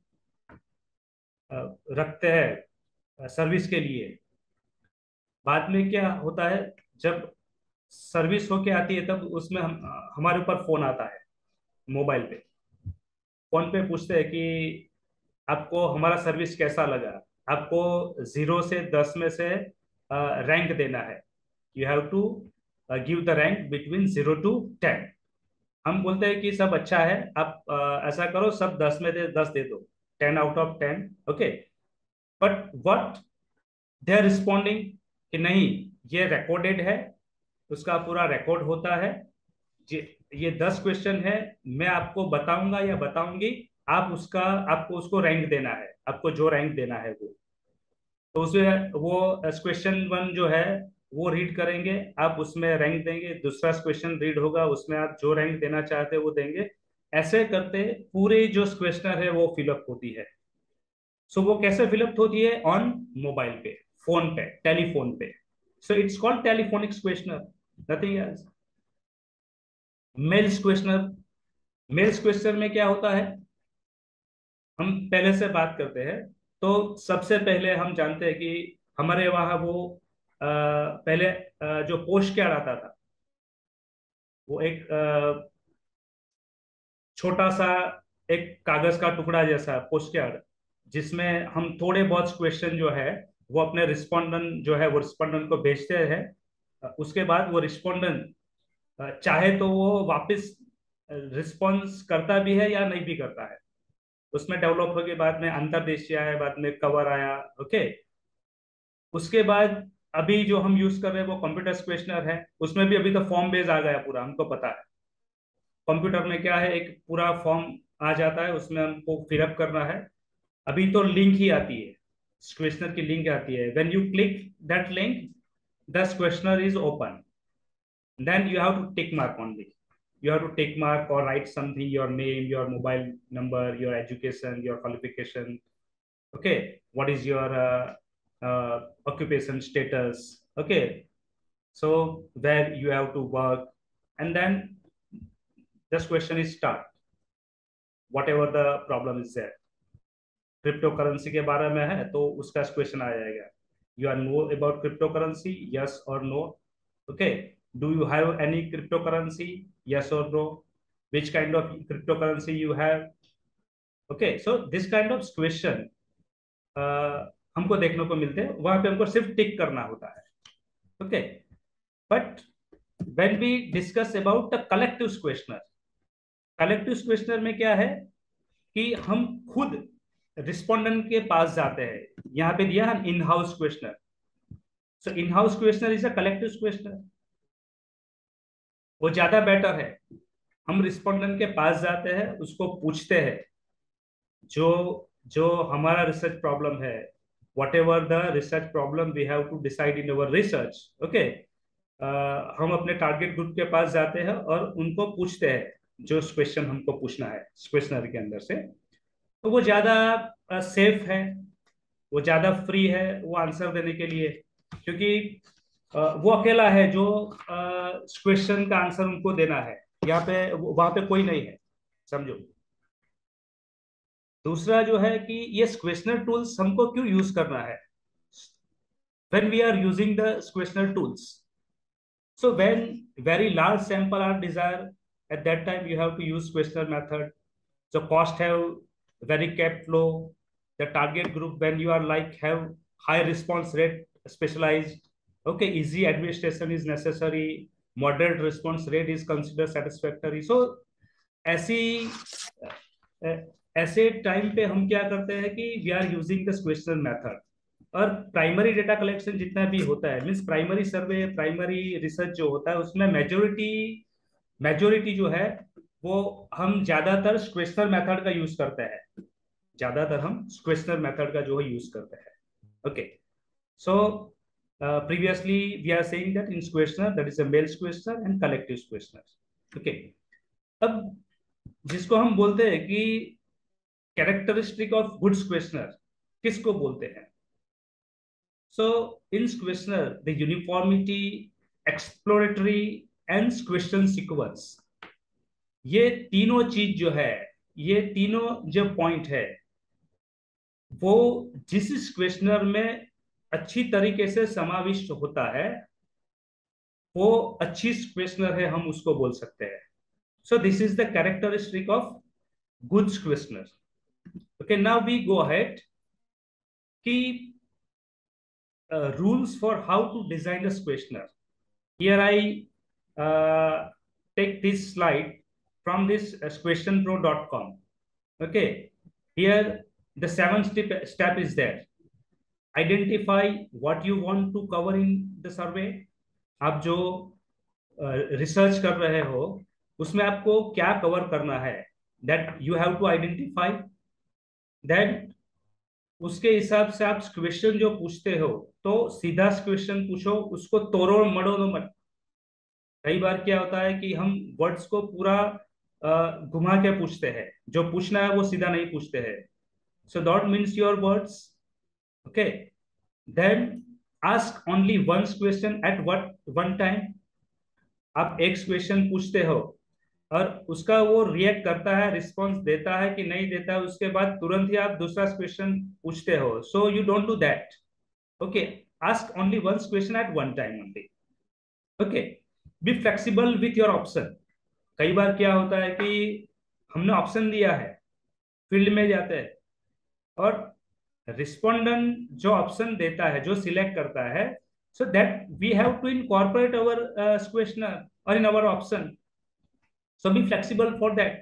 रखते हैं सर्विस के लिए, बाद में क्या होता है, जब सर्विस होके आती है तब उसमें हमारे ऊपर फोन आता है, मोबाइल पे फोन पे पूछते हैं कि आपको हमारा सर्विस कैसा लगा. आपको 0 से 10 में से रैंक देना है. You have to give the rank between 0 to 10. हम बोलते हैं कि सब अच्छा है, आप ऐसा करो, सब 10 में से 10 दे दो, 10 out of 10. Okay, but what they are responding कि नहीं, ये रिकॉर्डेड है, उसका पूरा रिकॉर्ड होता है, ये 10 क्वेश्चन है, मैं आपको बताऊंगा या बताऊंगी, आपको उसको रैंक देना है, आपको जो रैंक देना है वो. तो उसमें वो क्वेश्चन 1 जो है वो रीड करेंगे, आप उसमें रैंक देंगे, दूसरा क्वेश्चन रीड होगा, उसमें आप जो रैंक देना चाहते हैं वो देंगे. ऐसे करते पूरे जो क्वेश्चनर है वो फिलअप होती है. सो वो कैसे फिलअप होती है? ऑन मोबाइल पे, फोन पे, टेलीफोन पे. So it's called telephonic questionnaire, nothing else. Mails questionnaire, mails question में क्या होता है, हम पहले से बात करते हैं. तो सबसे पहले हम जानते हैं कि हमारे वहां वो पहले जो पोस्ट कार्ड आता था, वो एक छोटा सा एक कागज का टुकड़ा जैसा पोस्ट कार्ड, जिसमें हम थोड़े बहुत क्वेश्चन जो है वो अपने रिस्पोंडेंट जो है वो रिस्पोंडेंट को भेजते हैं. उसके बाद वो रिस्पोंडेंट चाहे तो वो वापस रिस्पॉन्स करता भी है या नहीं भी करता है. उसमें डेवलप होके बाद में अंतर्देशीय आया, बाद में कवर आया. ओके, उसके बाद अभी जो हम यूज कर रहे हैं वो कंप्यूटर क्वेश्चनर है, उसमें भी अभी तो फॉर्म बेस आ गया पूरा, हमको पता है. कंप्यूटर में क्या है, एक पूरा फॉर्म आ जाता है, उसमें हमको फिलअप करना है। अभी तो लिंक ही आती है, क्वेश्चनर की लिंक आती है। When you click that link, the questionnaire is open, then you have to tick mark only. You have to tick mark or write something, your name, your mobile number, your education, your qualification. Okay, what is your occupation status? Okay, so where you have to work, and then this question is start. Whatever the problem is there, crypto currency के बारे में है तो उसका question आ जाएगा। You are know about crypto currency, yes or no. Okay, do you have any crypto currency, yes or no. Which kind of crypto currency you have. Okay, so this kind of question हमको देखने को मिलते हैं, वहां पे हमको सिर्फ टिक करना होता है। Okay, but when we discuss about the collective questionnaire, collective questionnaire में क्या है कि हम खुद रिस्पोंडेंट के पास जाते हैं। यहाँ पे दिया है in house questionnaire, so in house questionnaire is a collective questionnaire, वो ज्यादा बेटर है। हम रिस्पोंडेंट के पास जाते हैं, उसको पूछते हैं जो जो हमारा रिसर्च प्रॉब्लम है, whatever the research problem we have to decide in our research. Okay, हम अपने टारगेट ग्रुप के पास जाते हैं और उनको पूछते हैं जो क्वेश्चन हमको पूछना है क्वेश्चनर के अंदर से। तो वो ज्यादा सेफ है, वो ज्यादा फ्री है वो आंसर देने के लिए, क्योंकि वो अकेला है जो क्वेश्चन का आंसर उनको देना है। यहाँ पे वहां पे कोई नहीं है, समझो। दूसरा जो है कि ये क्वेश्चनर टूल्स हमको क्यों यूज करना है। when we are using the questionnaire tools, so when very large sample are desired, at that time you have to use questionnaire method. So cost have very kept low, the target group when you are like have high response rate, specialized. Okay, easy administration is necessary, moderate response rate is considered satisfactory. So ऐसी ऐसे time पे हम क्या करते हैं कि we are using the question method. और primary data collection जितना भी होता है, means primary survey, primary research जो होता है, उसमें मेजोरिटी जो है वो हम ज्यादातर क्वेश्चनर मेथड का यूज करते हैं। ज्यादातर हम क्वेश्चनर मेथड का जो है यूज करते हैं। Okay, so previously we are saying that in questionnaire, that is a mail questionnaire and collective questionnaire. Okay, अब जिसको हम बोलते हैं कि कैरेक्टरिस्टिक ऑफ गुड्स क्वेश्चनर, किसको बोलते हैं। So in questionnaire the uniformity, exploratory and question sequence, ये तीनों चीज जो है, ये तीनों जो पॉइंट है, वो जिस क्वेश्चनर में अच्छी तरीके से समाविष्ट होता है वो अच्छी क्वेश्चनर है, हम उसको बोल सकते हैं। So this is the characteristic of goods questionnaire. Okay, now we go ahead. Key rules for how to design this questionnaire. Here I take this slide from this questionpro.com. Okay, here the 7th step is there. Identify what you want to cover in the survey. आप जो research कर रहे हो उसमें आपको क्या cover करना है, that you have to identify. Then उसके हिसाब से आप क्वेश्चन जो पूछते हो तो सीधा क्वेश्चन पूछो, उसको तोड़ो मड़ो मत। कई बार क्या होता है कि हम वर्ड्स को पूरा घुमा के पूछते हैं, जो पूछना है वो सीधा नहीं पूछते हैं। So don't means your words. Okay, then ask only one question at one time. आप एक क्वेश्चन पूछते हो और उसका वो रिएक्ट करता है, रिस्पॉन्स देता है कि नहीं देता है, उसके बाद तुरंत ही आप दूसरा क्वेश्चन पूछते हो। So you don't do that. Okay, ask only one question at one time only. Okay, be flexible with your option. कई बार क्या होता है कि हमने ऑप्शन दिया है, फील्ड में जाते हैं और रिस्पोंडेंट जो ऑप्शन देता है, जो सिलेक्ट करता है, so that we have to incorporate our question और in our option. So be flexible for that.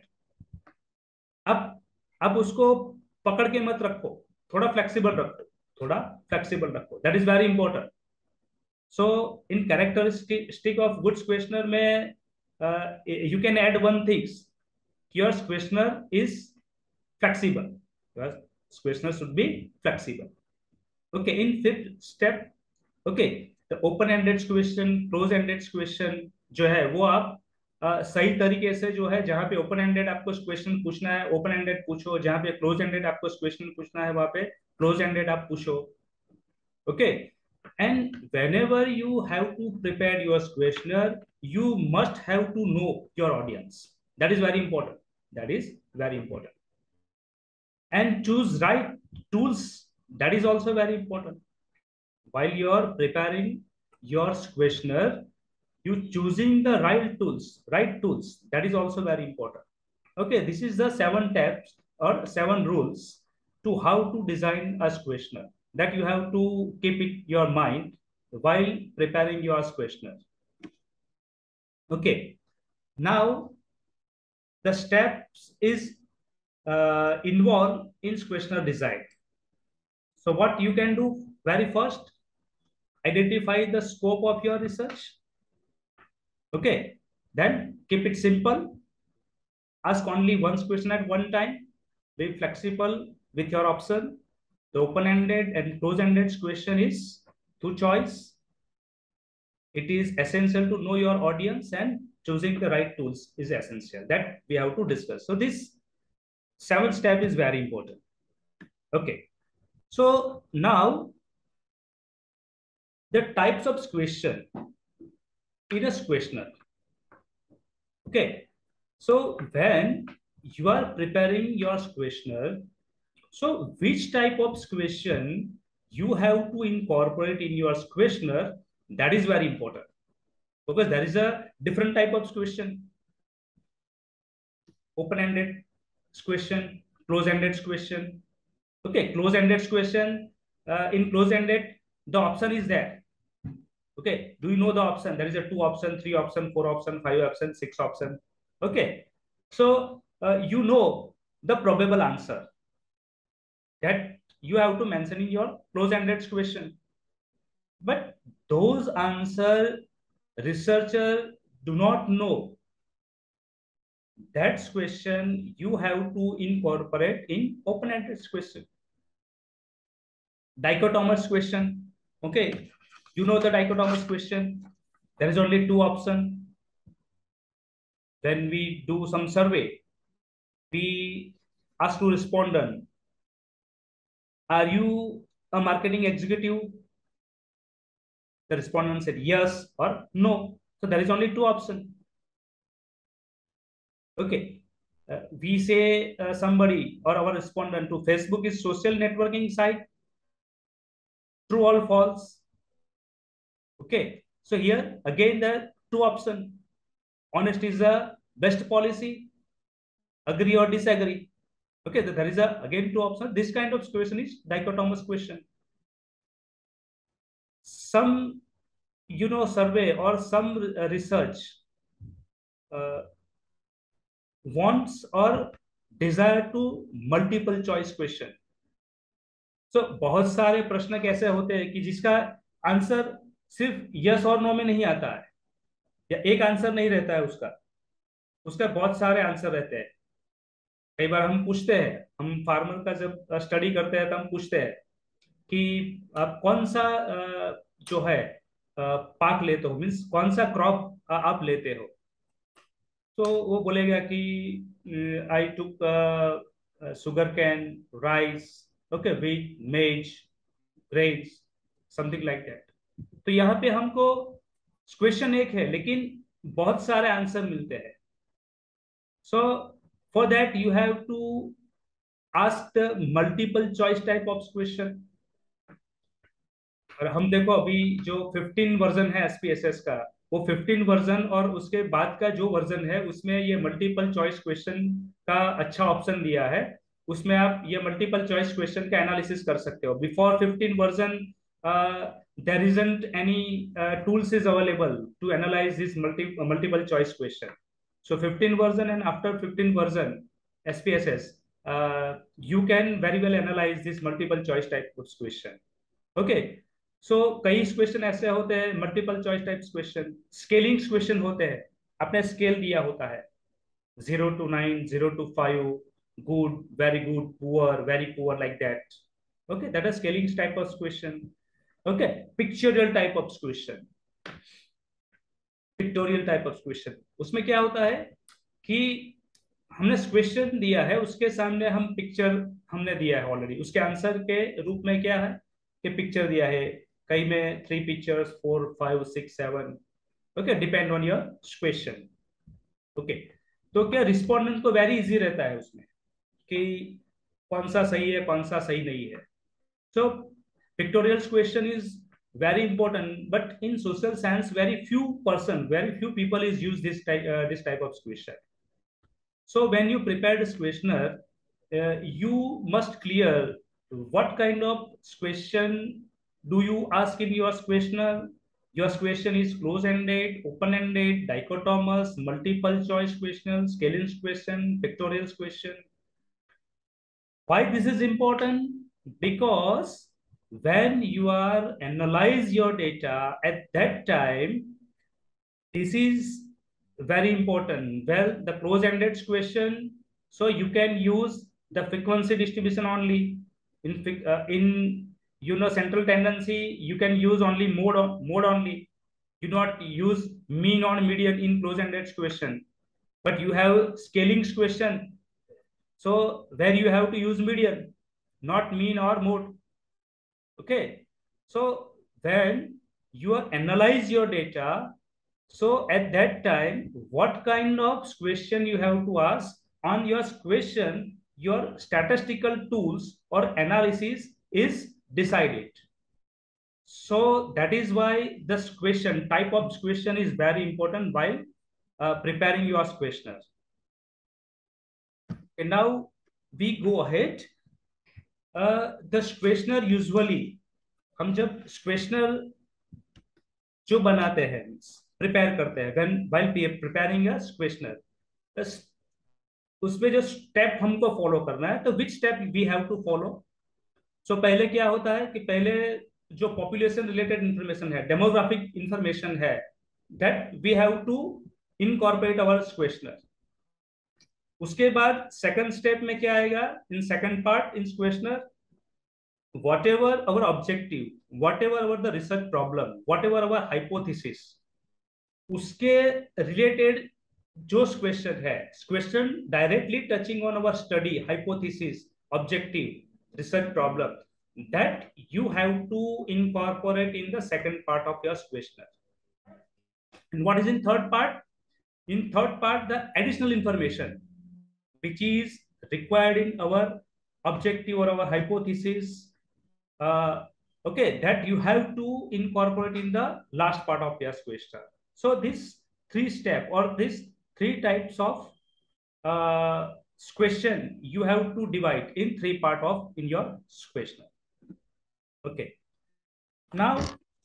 अब उसको पकड़ के मत रखो, थोड़ा फ्लेक्सिबल रखो, थोड़ा फ्लेक्सिबल रखो, that is very important. So in characteristic of goods questionnaire में you can add one thing. Your questionnaire is flexible. Your questionnaire should be flexible. Okay, in fifth step, okay, the open-ended question, close-ended question जो है वो आप सही तरीके से जो है, जहां पे ओपन एंडेड आपको क्वेश्चन पूछना है ओपन एंडेड पूछो, जहां पे क्लोज एंडेड आपको क्वेश्चन पूछना है वहां पे क्लोज एंडेड आप पूछो. Okay, and whenever you have to prepare your questionnaire, you must have to know your audience. That is very important. That is very important. And choose right tools. That is also very important. While you are preparing your questionnaire, you choosing the right tools. That is also very important. Okay, this is the 7 steps or 7 rules to how to design a questionnaire that you have to keep it your mind while preparing your questionnaire. Okay, now the steps is involved in questionnaire design. So what you can do, very first, identify the scope of your research. Okay, then keep it simple. Ask only one question at one time. Be flexible with your option. The open-ended and close-ended question is two choice. It is essential to know your audience, and choosing the right tools is essential. That we have to discuss. So this 7th step is very important. Okay. So now the types of question in a questionnaire. Okay. So when you are preparing your questionnaire, so which type of question you have to incorporate in your questionnaire, that is very important, because there is a different type of question. Open-ended question, close-ended question. Okay, close-ended question, in close-ended, the option is there. Okay, do you know the option? There is a 2 option, 3 option, 4 option, 5 option, 6 option. Okay, so you know the probable answer that you have to mention in your close-ended question. But those answer researcher do not know. That question you have to incorporate in open-ended question. Dichotomous question. Okay, you know the dichotomous question. There is only 2 options. When we do some survey, we ask to respondent, are you a marketing executive? The respondent said yes or no. So there is only 2 options. Okay. We say somebody or our respondent to Facebook is social networking site. True or false? Okay. So here again there are 2 options. Honest is the best policy. Agree or disagree. Okay. There is again 2 options. This kind of question is dichotomous question. Some, survey or some research wants or desire to multiple choice question. So बहुत सारे प्रश्न कैसे होते हैं कि जिसका answer सिर्फ yes or no में नहीं आता है, या एक आंसर नहीं रहता है उसका बहुत सारे आंसर रहते हैं. कई बार हम पूछते हैं, हम फार्मर का जब स्टडी करते हैं तो हम पूछते हैं कि आप कौन सा जो है पाक लेते हो, मीन्स कौन सा क्रॉप आप लेते हो. तो वो बोलेगा कि I took sugar cane, rice, okay, wheat, maize, grains, something like that. तो यहाँ पे हमको क्वेश्चन एक है लेकिन बहुत सारे आंसर मिलते हैं. So for that you have to ask the multiple choice type of question. और हम देखो अभी जो 15 वर्जन है SPSS का, वो 15 वर्जन और उसके बाद का जो वर्जन है उसमें ये मल्टीपल चॉइस क्वेश्चन का अच्छा ऑप्शन दिया है. उसमें आप ये मल्टीपल चॉइस क्वेश्चन का एनालिसिस कर सकते हो. Before 15 version there isn't any tools is available to analyze this multiple choice question. So 15 version and after 15 version SPSS, you can very well analyze this multiple choice type of question. Okay. So कई question ऐसे होते हैं multiple choice types question, scaling question होते हैं. आपने scale दिया होता है 0 to 9, 0 to 5, good, very good, poor, very poor, like that. Okay, that is scaling type of question. Okay, pictorial type of question. Pictorial type of question. उसमें क्या होता है कि हमने क्वेश्चन दिया है, उसके सामने हम पिक्चर हमने दिया है ऑलरेडी, उसके आंसर के रूप में क्या है कि पिक्चर दिया है, कई में 3 pictures, 4, 5, 6, 7. Okay, depend on your question. Okay, तो क्या रिस्पोंडेंट को वेरी इजी रहता है उसमें कि कौन सा सही है कौन सा सही नहीं है. So pictorial question is very important, but in social science very few people is use this type of question. So when you prepare this questionnaire, you must clear what kind of question do you ask in your questionnaire. Your question is close-ended, open-ended, dichotomous, multiple choice question, scaling question, pictorial question. Why this is important? Because when you are analyze your data at that time, this is very important. Well, the close-ended question, so you can use the frequency distribution only. In central tendency, you can use only mode only. You not use mean or median in close-ended question. But you have scaling question, so where you have to use median, not mean or mode. Okay, so when you analyze your data, so at that time, what kind of question you have to ask on your question, your statistical tools or analysis is decided. So that is why this question, type of question is very important while preparing your questionnaire. And now we go ahead. The questionnaire usually हम जब questionnaire जो बनाते हैं, prepare करते हैं, when while preparing a questionnaire, उसमें जो step हमको फॉलो करना है, तो which step we have to follow. So पहले क्या होता है कि पहले जो पॉपुलेशन रिलेटेड इंफॉर्मेशन है, डेमोग्राफिक इंफॉर्मेशन है, that we have to incorporate our questionnaire. उसके बाद सेकंड स्टेप में क्या आएगा, in second part in questionnaire, whatever our objective, whatever our the research problem, whatever our hypothesis, उसके रिलेटेड जो question है, question directly touching on our study, hypothesis, objective, research problem, that you have to incorporate in the second part of your questionnaire. And what is in third part? In third part, the additional information which is required in our objective or our hypothesis, okay, that you have to incorporate in the last part of your questionnaire. So this 3 step or this 3 types of question you have to divide in 3 part of in your questionnaire. Okay, now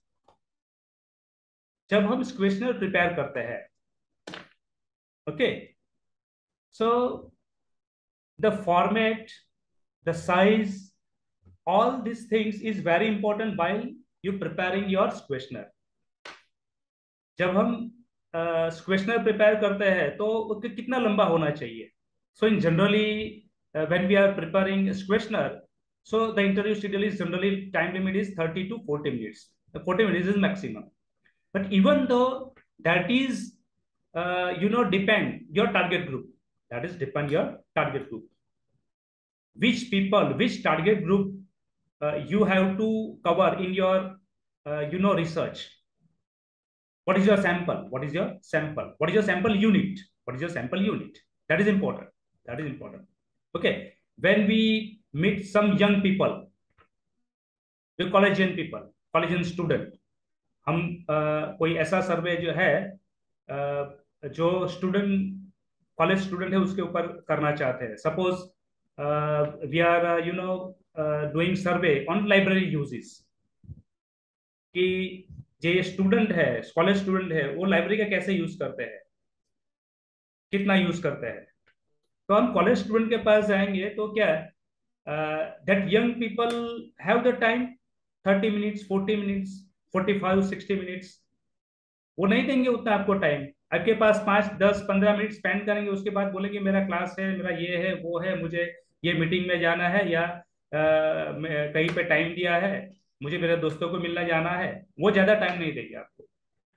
जब हम questionnaire prepare करते हैं, okay, so the format, the size, all these things is very important while you preparing your questionnaire. जब हम questionnaire prepare करते हैं तो कितना लंबा होना चाहिए. So in generally when we are preparing questionnaire, so the interview schedule is generally time limit is 30 to 40 minutes. 40 minutes is maximum. But even though that is depend your target group, that is depend your target group, which people, which target group you have to cover in your research. What is your sample? What is your sample? What is your sample unit? What is your sample unit? That is important. That is important. Okay. When we meet some young people, the collegian people, collegian student, हम कोई ऐसा सर्वे जो है जो student, college student है, उसके ऊपर करना चाहते हैं. Suppose we are doing survey on library uses, कि जो स्टूडेंट है, कॉलेज स्टूडेंट है, वो लाइब्रेरी का कैसे यूज करते हैं, कितना यूज करते हैं. तो हम कॉलेज स्टूडेंट के पास जाएंगे तो क्या that young people have the time 30 minutes, 40 minutes, 45, 60 minutes, वो नहीं देंगे उतना आपको टाइम. आपके पास 5 10 15 मिनट स्पेंड करेंगे, उसके बाद बोलेंगे मेरा क्लास है, मेरा ये है वो है, मुझे ये मीटिंग में जाना है, या कहीं पे टाइम दिया है, मुझे मेरे दोस्तों को मिलना जाना है, वो ज्यादा टाइम नहीं देगी आपको।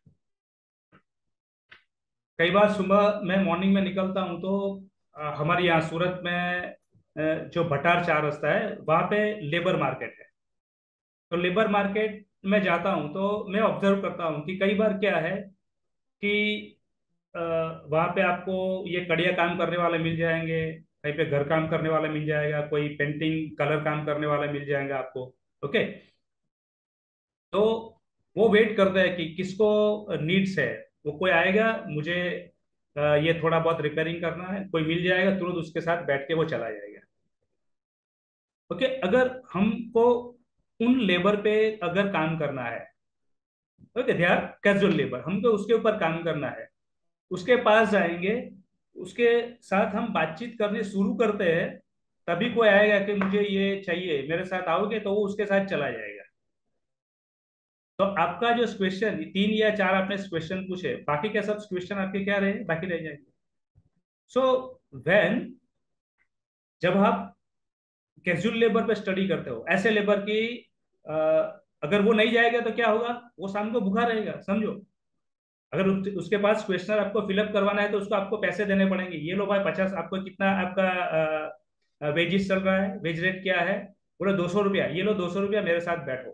कई बार सुबह मैं मॉर्निंग में निकलता हूँ तो हमारे यहाँ सूरत में जो भटार 4 रास्ता है वहाँ पे लेबर मार्केट है। तो लेबर मार्केट में जाता हूँ तो मैं ऑब्जर्व करता हूँ कि कई बार क्या है कि वहाँ पे आपको ये कड़िया काम करने वाले मिल जाएंगे, कहीं पे घर काम करने वाला मिल जाएगा, कोई पेंटिंग कलर काम करने वाला मिल जाएगा आपको। ओके। तो वो वेट करते हैं कि किसको नीड्स है, वो कोई आएगा, मुझे ये थोड़ा बहुत रिपेयरिंग करना है, कोई मिल जाएगा, तुरंत उसके साथ बैठ के वो चला जाएगा। ओके। अगर हमको उन लेबर पे अगर काम करना है, okay, they are casual labour, हमको उसके ऊपर काम करना है, उसके पास जाएंगे, उसके साथ हम बातचीत करने शुरू करते हैं, तभी कोई आएगा कि मुझे ये चाहिए, मेरे साथ आओगे, तो वो उसके साथ चला जाएगा। तो आपका जो क्वेश्चन 3 या 4 आपने क्वेश्चन पूछे, बाकी के सब क्वेश्चन आपके क्या रहे, बाकी रह जाएंगे। सो व्हेन, जब आप कैजुअल लेबर पे स्टडी करते हो, ऐसे लेबर की अ, अगर वो नहीं जाएगा तो क्या होगा, वो शाम को भूखा रहेगा, समझो। अगर उसके पास क्वेश्चन आपको फिलअप करवाना है तो उसको आपको पैसे देने पड़ेंगे, ये लो भाई 50, आपको कितना आपका वेजिस चल रहा है, वेज रेट क्या है, बोले 200 रुपया, ये लो 200 रुपया, मेरे साथ बैठो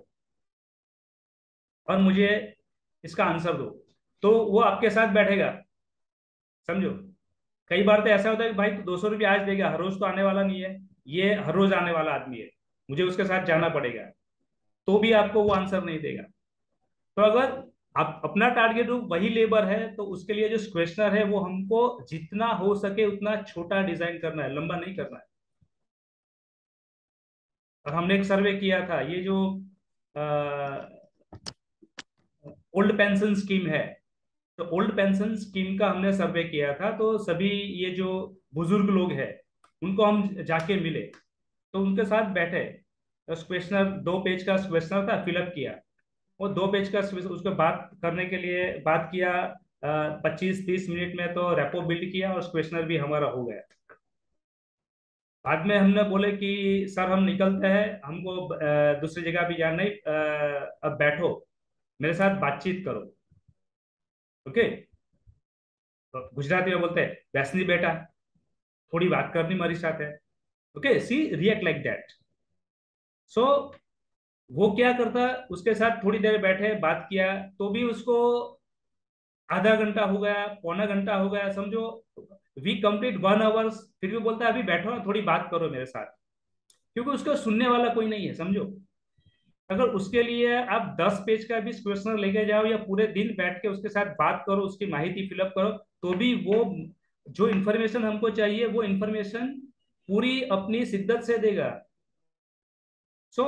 और मुझे इसका आंसर दो, तो वो आपके साथ बैठेगा, समझो। कई बार तो ऐसा होता है कि भाई 200 रुपया आज देगा, हर रोज तो आने वाला नहीं है, ये हर रोज आने वाला आदमी है, मुझे उसके साथ जाना पड़ेगा, तो भी आपको वो आंसर नहीं देगा। तो अगर आप अपना टारगेट वही लेबर है, तो उसके लिए जो क्वेश्चनर है वो हमको जितना हो सके उतना छोटा डिजाइन करना है, लंबा नहीं करना है। और हमने एक सर्वे किया था, ये जो ओल्ड पेंशन स्कीम है, तो ओल्ड पेंशन स्कीम का हमने सर्वे किया था, तो सभी ये जो बुजुर्ग लोग हैं उनको हम जाके मिले, तो उनके साथ बैठे, क्वेश्चनर 2 पेज का क्वेश्चनर था, फिलअप किया, वो 2 पेज का उसको बात करने के लिए बात किया, 25 30 मिनट में तो रेपो बिल्ड किया और क्वेश्चनर भी हमारा हो गया। बाद में हमने बोले कि सर हम निकलते हैं, हमको दूसरी जगह भी जाना है, अब बैठो, मेरे साथ बातचीत करो। ओके। तो गुजराती में बोलते हैं वैसनी बेटा, थोड़ी बात करनी हमारी साथ है। Okay, see react like that. So वो क्या करता, उसके साथ थोड़ी देर बैठे बात किया, तो भी उसको आधा घंटा हो गया, पौना घंटा हो गया, समझो, वी कंप्लीट 1 आवर्स, फिर भी बोलता है अभी बैठो ना, थोड़ी बात करो मेरे साथ, क्योंकि उसको सुनने वाला कोई नहीं है, समझो। अगर उसके लिए आप 10 पेज का भी क्वेश्चन लेके जाओ या पूरे दिन बैठ के उसके साथ बात करो, उसकी माहिती फिलअप करो, तो भी वो जो इन्फॉर्मेशन हमको चाहिए वो इन्फॉर्मेशन पूरी अपनी शिद्दत से देगा। सो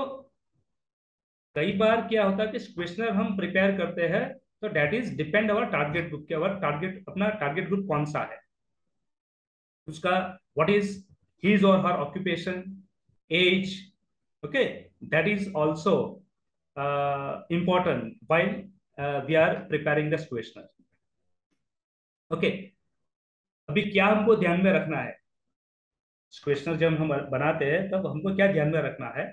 कई बार क्या होता है कि क्वेश्चनर हम प्रिपेयर करते हैं, तो that is depend our target group के, अवर टारगेट, अपना टारगेट ग्रुप कौन सा है, उसका व्हाट इज हिज और her occupation, age. Okay, that is also important while we are preparing this questionnaire. Okay. अभी क्या हमको ध्यान में रखना है, क्वेश्चनर जब हम बनाते हैं तब हमको क्या ध्यान में रखना है।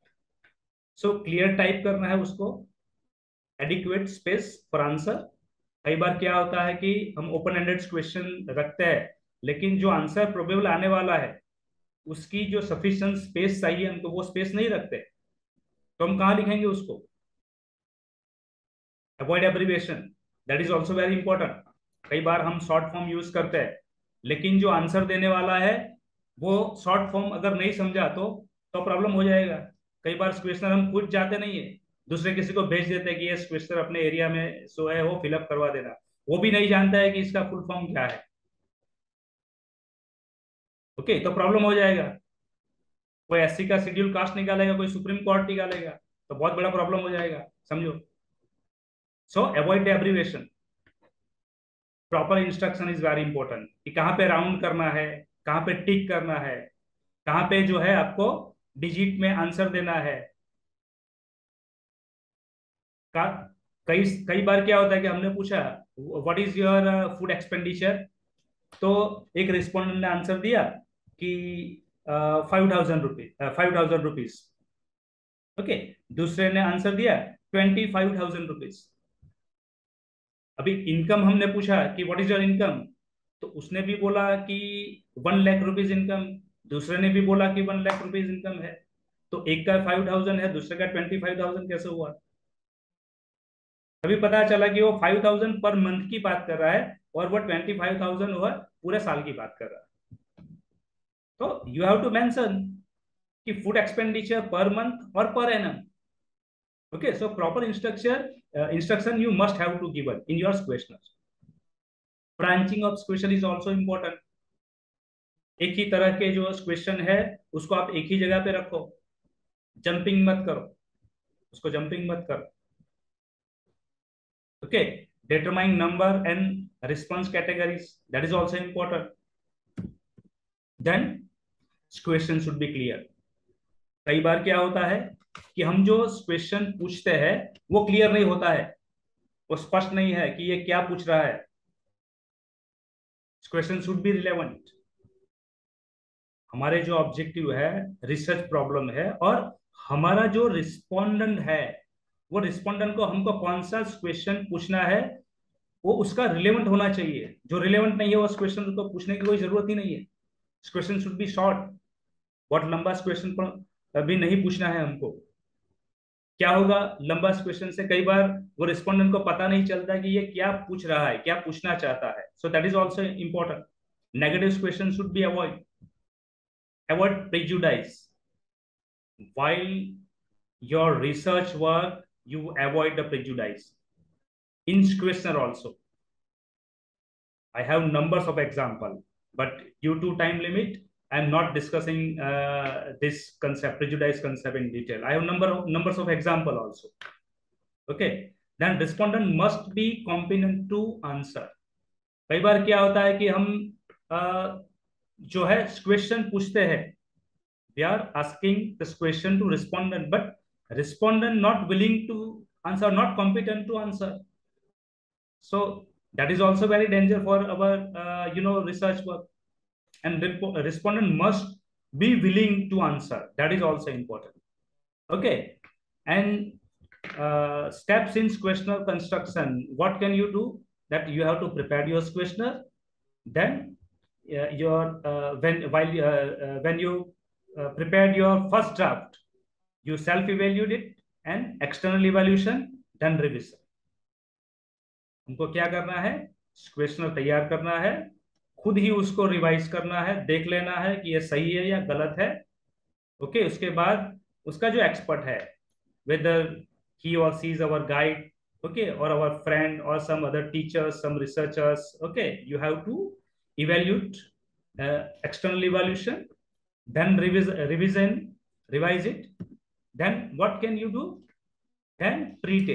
सो क्लियर टाइप करना है उसको, एडिक्वेट स्पेस फॉर आंसर। कई बार क्या होता है कि हम ओपन एंडेड क्वेश्चन रखते हैं, लेकिन जो आंसर प्रोबेबल आने वाला है उसकी जो सफिशिएंट स्पेस चाहिए हमको, वो स्पेस नहीं रखते, तो हम कहाँ लिखेंगे उसको। Avoid abbreviation, that is also very important. कई बार हम शॉर्ट फॉर्म यूज करते हैं, लेकिन जो आंसर देने वाला है वो शॉर्ट फॉर्म अगर नहीं समझा तो प्रॉब्लम हो जाएगा। कई बार क्वेश्चन हम खुद जाते नहीं है, दूसरे किसी को भेज देते हैं कि ये क्वेश्चन अपने एरिया में सो है वो फिलअप करवा देना, वो भी नहीं जानता है कि इसका फुल फॉर्म क्या है। ओके, तो प्रॉब्लम हो जाएगा। कोई एससी का शेड्यूल कास्ट निकालेगा, कोई सुप्रीम कोर्ट निकालेगा, तो बहुत बड़ा प्रॉब्लम हो जाएगा, समझो। So avoid the abbreviation, proper instruction is very important, कि कहाँ पे राउंड करना है, कहाँ पे टिक करना है, कहाँ पे जो है आपको डिजिट में आंसर देना है, कई कई बार क्या होता है कि हमने पूछा what is your food expenditure, तो एक रिस्पोंडेंट ने आंसर दिया कि 5,000 रुपीज, 5,000 रुपीज। ओके, दूसरे ने आंसर दिया 25,000 रुपीज। अभी इनकम हमने पूछा कि व्हाट इज योर इनकम, तो उसने भी बोला कि 1 लाख रुपीज इनकम, दूसरे ने भी बोला कि 1 लाख रुपीज इनकम है। तो एक का 5,000 है, दूसरे का 25,000 कैसे हुआ? अभी पता चला कि वो 5,000 पर मंथ की बात कर रहा है और वो 25,000 हुआ पूरे साल की बात कर रहा है। तो यू हैव टू मेंशन कि फूड एक्सपेंडिचर पर मंथ और per annum. Okay, so proper instruction you must have to given in your questions. Branching of question is also important. एक ही तरह के जो क्वेश्चन है उसको आप एक ही जगह पे रखो, जंपिंग मत करो, उसको जंपिंग मत करो। Okay, determine number and response categories, that is also important. Then question should be clear. कई बार क्या होता है कि हम जो क्वेश्चन पूछते हैं वो क्लियर नहीं होता है, वो स्पष्ट नहीं है कि ये क्या पूछ रहा है। Question should be relevant. हमारे जो ऑब्जेक्टिव है रिसर्च प्रॉब्लम है, और हमारा जो रिस्पोंडेंट है वो रिस्पोंडेंट को हमको कौन सा क्वेश्चन पूछना है वो उसका रिलेवेंट होना चाहिए। जो रिलेवेंट नहीं है उस क्वेश्चन को पूछने की कोई जरूरत ही नहीं है। Question should be short. बहुत लंबा क्वेश्चन पर अभी नहीं पूछना है हमको। क्या होगा लंबा क्वेश्चन से? कई बार वो रिस्पोंडेंट को पता नहीं चलता कि ये क्या पूछ रहा है, क्या पूछना चाहता है। So that is also important. Negative question should be avoid prejudice while your research work. You avoid the prejudice in questioner also. I have numbers of example, but due to time limit I am not discussing this concept, prejudice concept, in detail. I have numbers of example also. Okay, then respondent must be competent to answer. कई बार क्या होता है कि हम जो है question पूछते हैं, we are asking this question to respondent, but respondent not willing to answer, not competent to answer. So that is also very danger for our research work. And respondent must be willing to answer, that is also important. Okay, and steps in questionnaire construction. What can you do? That you have to prepare your questionnaire, then when you prepared your first draft, you self evaluate it, and external evaluation, then revision. हमको क्या करना है? Question तैयार करना है, खुद ही उसको revise करना है, देख लेना है कि ये सही है या गलत है। ओके, उसके बाद उसका जो एक्सपर्ट है, whether he or she is our guide, okay, or our friend or some other teachers, some researchers, okay, you have to evaluate, external evaluation, then revise it. Then what can you do? Then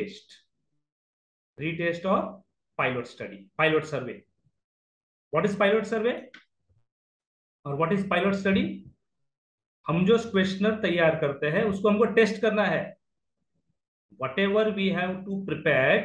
pre-test or pilot study, pilot survey. What is pilot survey और what is pilot study? हम जो questionnaire तैयार करते हैं उसको हमको test करना है। whatever we have to prepare,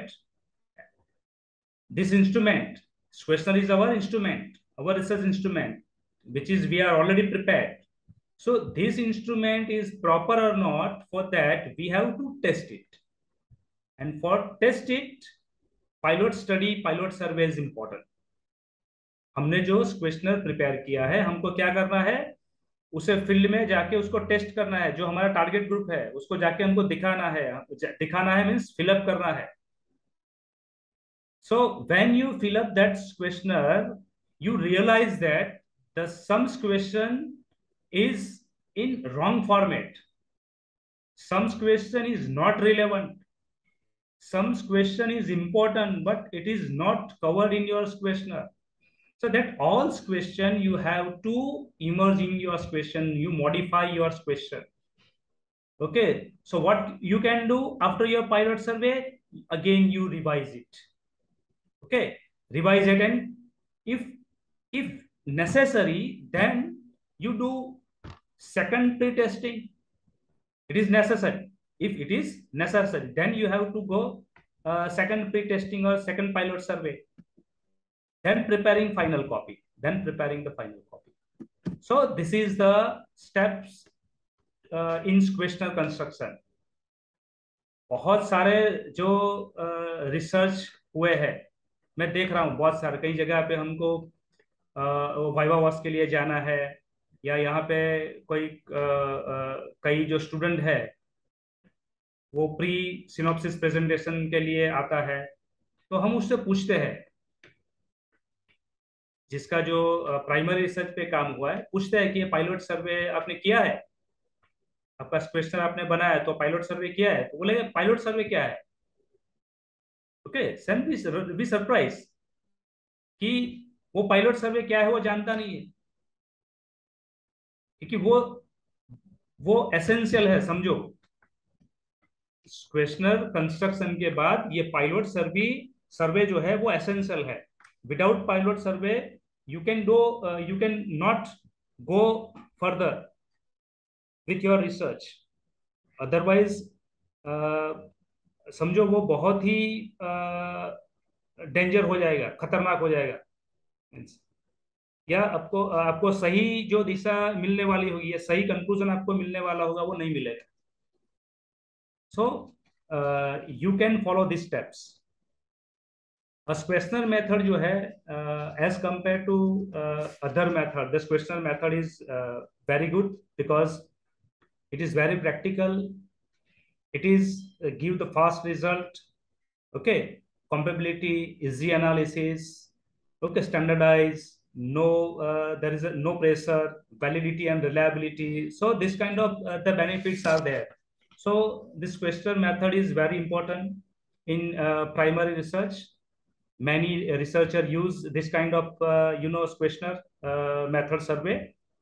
this instrument, questionnaire is our instrument, our research instrument, which is we are already prepared. So this instrument is proper or not, for that we have to test it, and for test it, pilot study, pilot survey is important. हमने जो questionnaire prepare किया है हमको क्या करना है? उसे field में जाके उसको टेस्ट करना है। जो हमारा टारगेट ग्रुप है उसको जाके हमको दिखाना है मीन्स फिलअप करना है। So when you fill up that questionnaire, you realize that the sums question is in wrong format. Sums question is not relevant. Sums question is important, but it is not covered in your questionnaire. So that all question you have to immerse in your question, you modify your question. Okay, so what you can do after your pilot survey, again you revise it. Okay, revise it, and if necessary, then you do second pre-testing. It is necessary. If it is necessary, then you have to go second pre-testing or second pilot survey, then preparing final copy, then preparing the final copy. So this is the steps in questionnaire construction. बहुत सारे जो research हुए हैं, मैं देख रहा हूँ बहुत सारे, कई जगह पे हमको वाइवा वॉस के लिए जाना है, या यहाँ पे कोई कई जो स्टूडेंट है वो प्री सिनॉप्सिस प्रेजेंटेशन के लिए आता है, तो हम उससे पूछते हैं, जिसका जो प्राइमरी रिसर्च पे काम हुआ है, पूछते हैं कि ये पायलट सर्वे आपने किया है, आपका क्वेश्चन आपने बनाया है तो पायलट सर्वे किया है, तो बोले पायलट सर्वे क्या है। ओके, सेम बी सरप्राइज कि वो पायलट सर्वे क्या है वो जानता नहीं है, क्योंकि वो एसेंशियल है, समझो। क्वेश्चनर कंस्ट्रक्शन के बाद ये पायलट सर्वे जो है वो एसेंशियल है। Without pilot survey you can not go further with your research, otherwise समझो वो बहुत ही डेंजर हो जाएगा, खतरनाक हो जाएगा, या आपको आपको सही जो दिशा मिलने वाली होगी, सही कंक्लूजन आपको मिलने वाला होगा, वो नहीं मिलेगा। So you can follow this steps. Questionnaire method जो है, as compare to other method, this questionnaire method is very good because it is very practical, it is give the fast result, okay, compatibility, easy analysis, okay, standardize, no there is no pressure, validity and reliability. So this kind of the benefits are there. So this questionnaire method is very important in primary research. Many researchers use this kind of questionnaire method survey.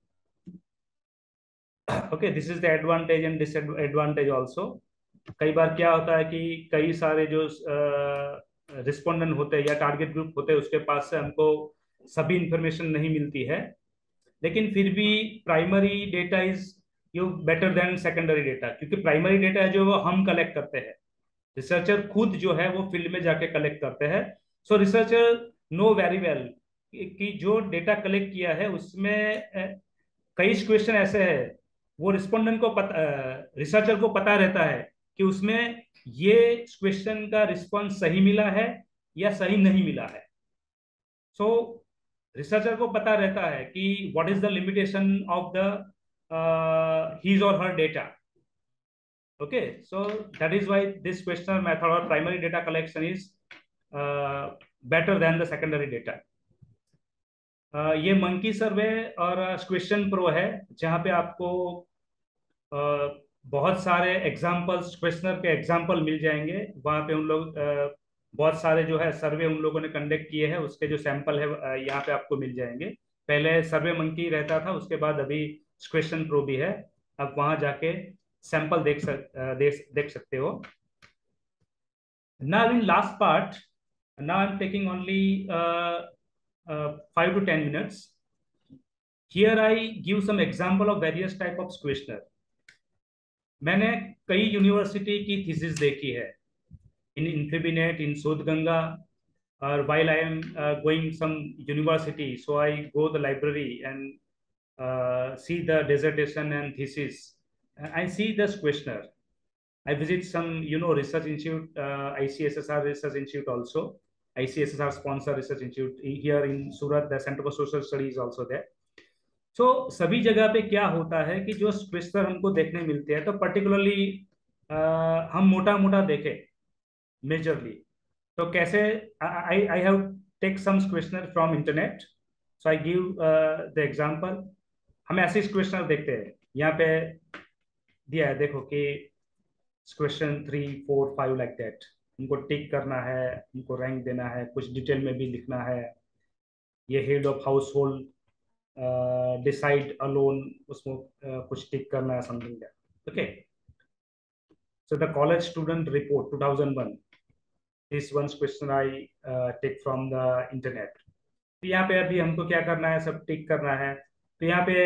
Okay, this is the advantage and disadvantage also. कई बार क्या होता है कि कई सारे जो respondent होते हैं या टारगेट ग्रुप होते हैं, उसके पास से हमको सभी इंफॉर्मेशन नहीं मिलती है, लेकिन फिर भी primary data is better than secondary data, क्योंकि प्राइमरी डेटा है जो वो हम कलेक्ट करते हैं, रिसर्चर खुद जो है वो फील्ड में जाके कलेक्ट करते हैं। So researcher know very well कि जो डेटा कलेक्ट किया है उसमें कई क्वेश्चन ऐसे है वो रिस्पोंडेंट को पता, रिसर्चर को पता रहता है कि उसमें ये क्वेश्चन का रिस्पॉन्स सही मिला है या सही नहीं मिला है। सो रिसर्चर को पता रहता है कि what is the limitation of the his और her data. Okay, so that is why this question method और primary data collection is better than the secondary data. ये मंकी सर्वे और क्वेश्चन प्रो है, जहाँ पे आपको बहुत सारे एग्जाम्पल्स, क्वेश्चनर के एग्जाम्पल मिल जाएंगे। वहाँ पे उन लोग बहुत सारे जो है सर्वे उन लोगों ने कंडक्ट किए हैं, उसके जो सैंपल है यहाँ पे आपको मिल जाएंगे। पहले सर्वे मंकी रहता था, उसके बाद अभी क्वेश्चन प्रो भी है, आप वहाँ जाके सैंपल देख सकते हो। Now in last part, now I am taking only 5 to 10 minutes. Here I give some example of various type of questionnaire. मैंने कई यूनिवर्सिटी की थीसिस देखी है, इन इन्फिबिनेट, इन शोधगंगा, और while I am going some university, so I go the library and see the dissertation and thesis. I see this questionnaire. I visit some research institute, ICSSR research institute also. ICSSR sponsor research institute here in Surat. The Center for Social Studies is also there. So सभी जगह पे क्या होता है कि जो question हमको देखने मिलते हैं, तो पर्टिकुलरली हम मोटा मोटा देखें मेजरली, तो कैसे I have take some questionnaire from internet, so I give the example. हम ऐसे क्वेश्चनर देखते हैं, यहाँ पे दिया है, देखो कि क्वेश्चन 3, 4, 5 लाइक दैट, उनको टिक करना है, उनको रैंक देना है, कुछ डिटेल में भी लिखना है। ये head of household decide alone, उसमें कुछ टिक करना है, something that. Okay, so the college student report 2001, this one question I take from the internet. तो यहाँ पे अभी हमको क्या करना है, सब टिक करना है। तो यहाँ पे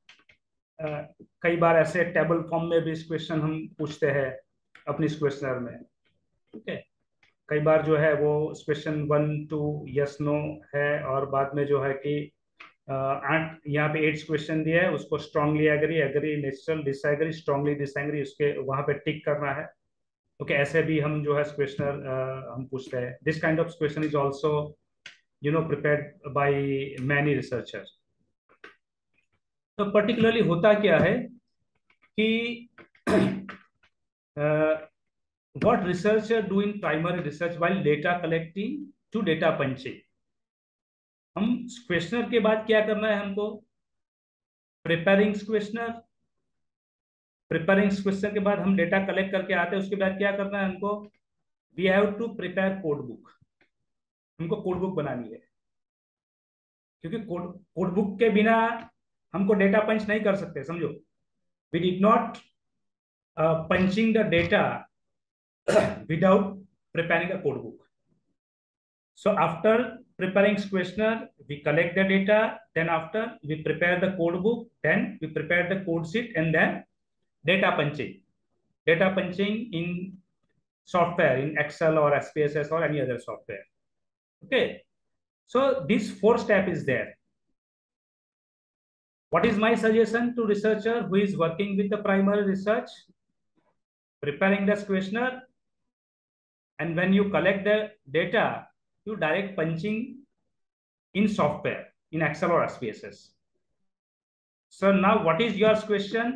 कई बार ऐसे टेबल फॉर्म में भी क्वेश्चन हम पूछते हैं अपनी क्वेश्चनर में। ओके, कई बार जो है वो क्वेश्चन 1 2 यस नो है, और बाद में जो है कि आठ यहाँ पे 8 क्वेश्चन दिया है, उसको strongly agree, agree, natural, disagree, strongly disagree, उसके वहां पे टिक करना है। ओके, ऐसे भी हम जो है क्वेश्चन हम पूछते हैं। This kind of question is also prepared by many researchers. तो पर्टिकुलरली होता क्या है कि what researcher do in primary research while data collecting to data punching? हम क्वेश्चनर के बाद क्या करना है हमको? प्रिपेयरिंग क्वेश्चनर, प्रिपेयरिंग क्वेश्चन के बाद हम डेटा कलेक्ट करके आते हैं, उसके बाद क्या करना है हमको? We have to prepare code book, हमको कोड बुक बनानी है, क्योंकि कोड बुक के बिना हमको डेटा पंच नहीं कर सकते, समझो। We did not punching the data without preparing a code book. So after preparing questionnaire, we collect the data, then after we prepare the code book, then we prepare the code sheet, and then data punching. Data punching in software, in Excel or SPSS or any other software. Okay. So this 4 step is there. What is my suggestion to researcher who is working with the primary research? Preparing the questionnaire, and when you collect the data, you direct punching in software, in Excel or SPSS. So now what is your question?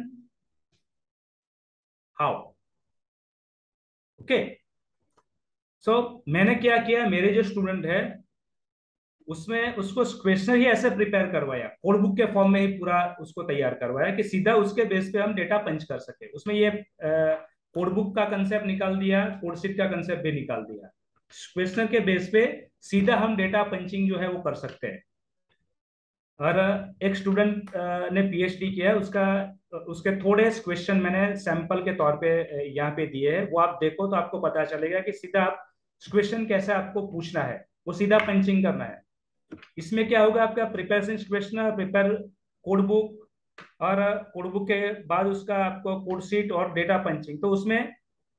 How? Okay. So मैंने क्या किया, मेरे जो student है उसमें उसको question ही ऐसे prepare करवाया, कोड बुक के फॉर्म में ही पूरा उसको तैयार करवाया कि सीधा उसके बेस पे हम डेटा पंच कर सके। उसमें ये कोड बुक का कंसेप्ट निकाल दिया, कोड शीट का कंसेप्ट भी निकाल दिया। क्वेश्चन के बेस पे सीधा हम डेटा पंचिंग जो है वो कर सकते हैं। और एक स्टूडेंट ने पीएचडी किया है, उसके थोड़े क्वेश्चन मैंने सैंपल के तौर पे यहाँ पे दिए हैं, वो आप देखो तो आपको पता चलेगा कि सीधा आप क्वेश्चन कैसे आपको पूछना है, वो सीधा पंचिंग करना है। इसमें क्या होगा, आपका preparation question, prepare code book, और कोड बुक के बाद उसका आपको कोड शीट और डेटा पंचिंग। तो उसमें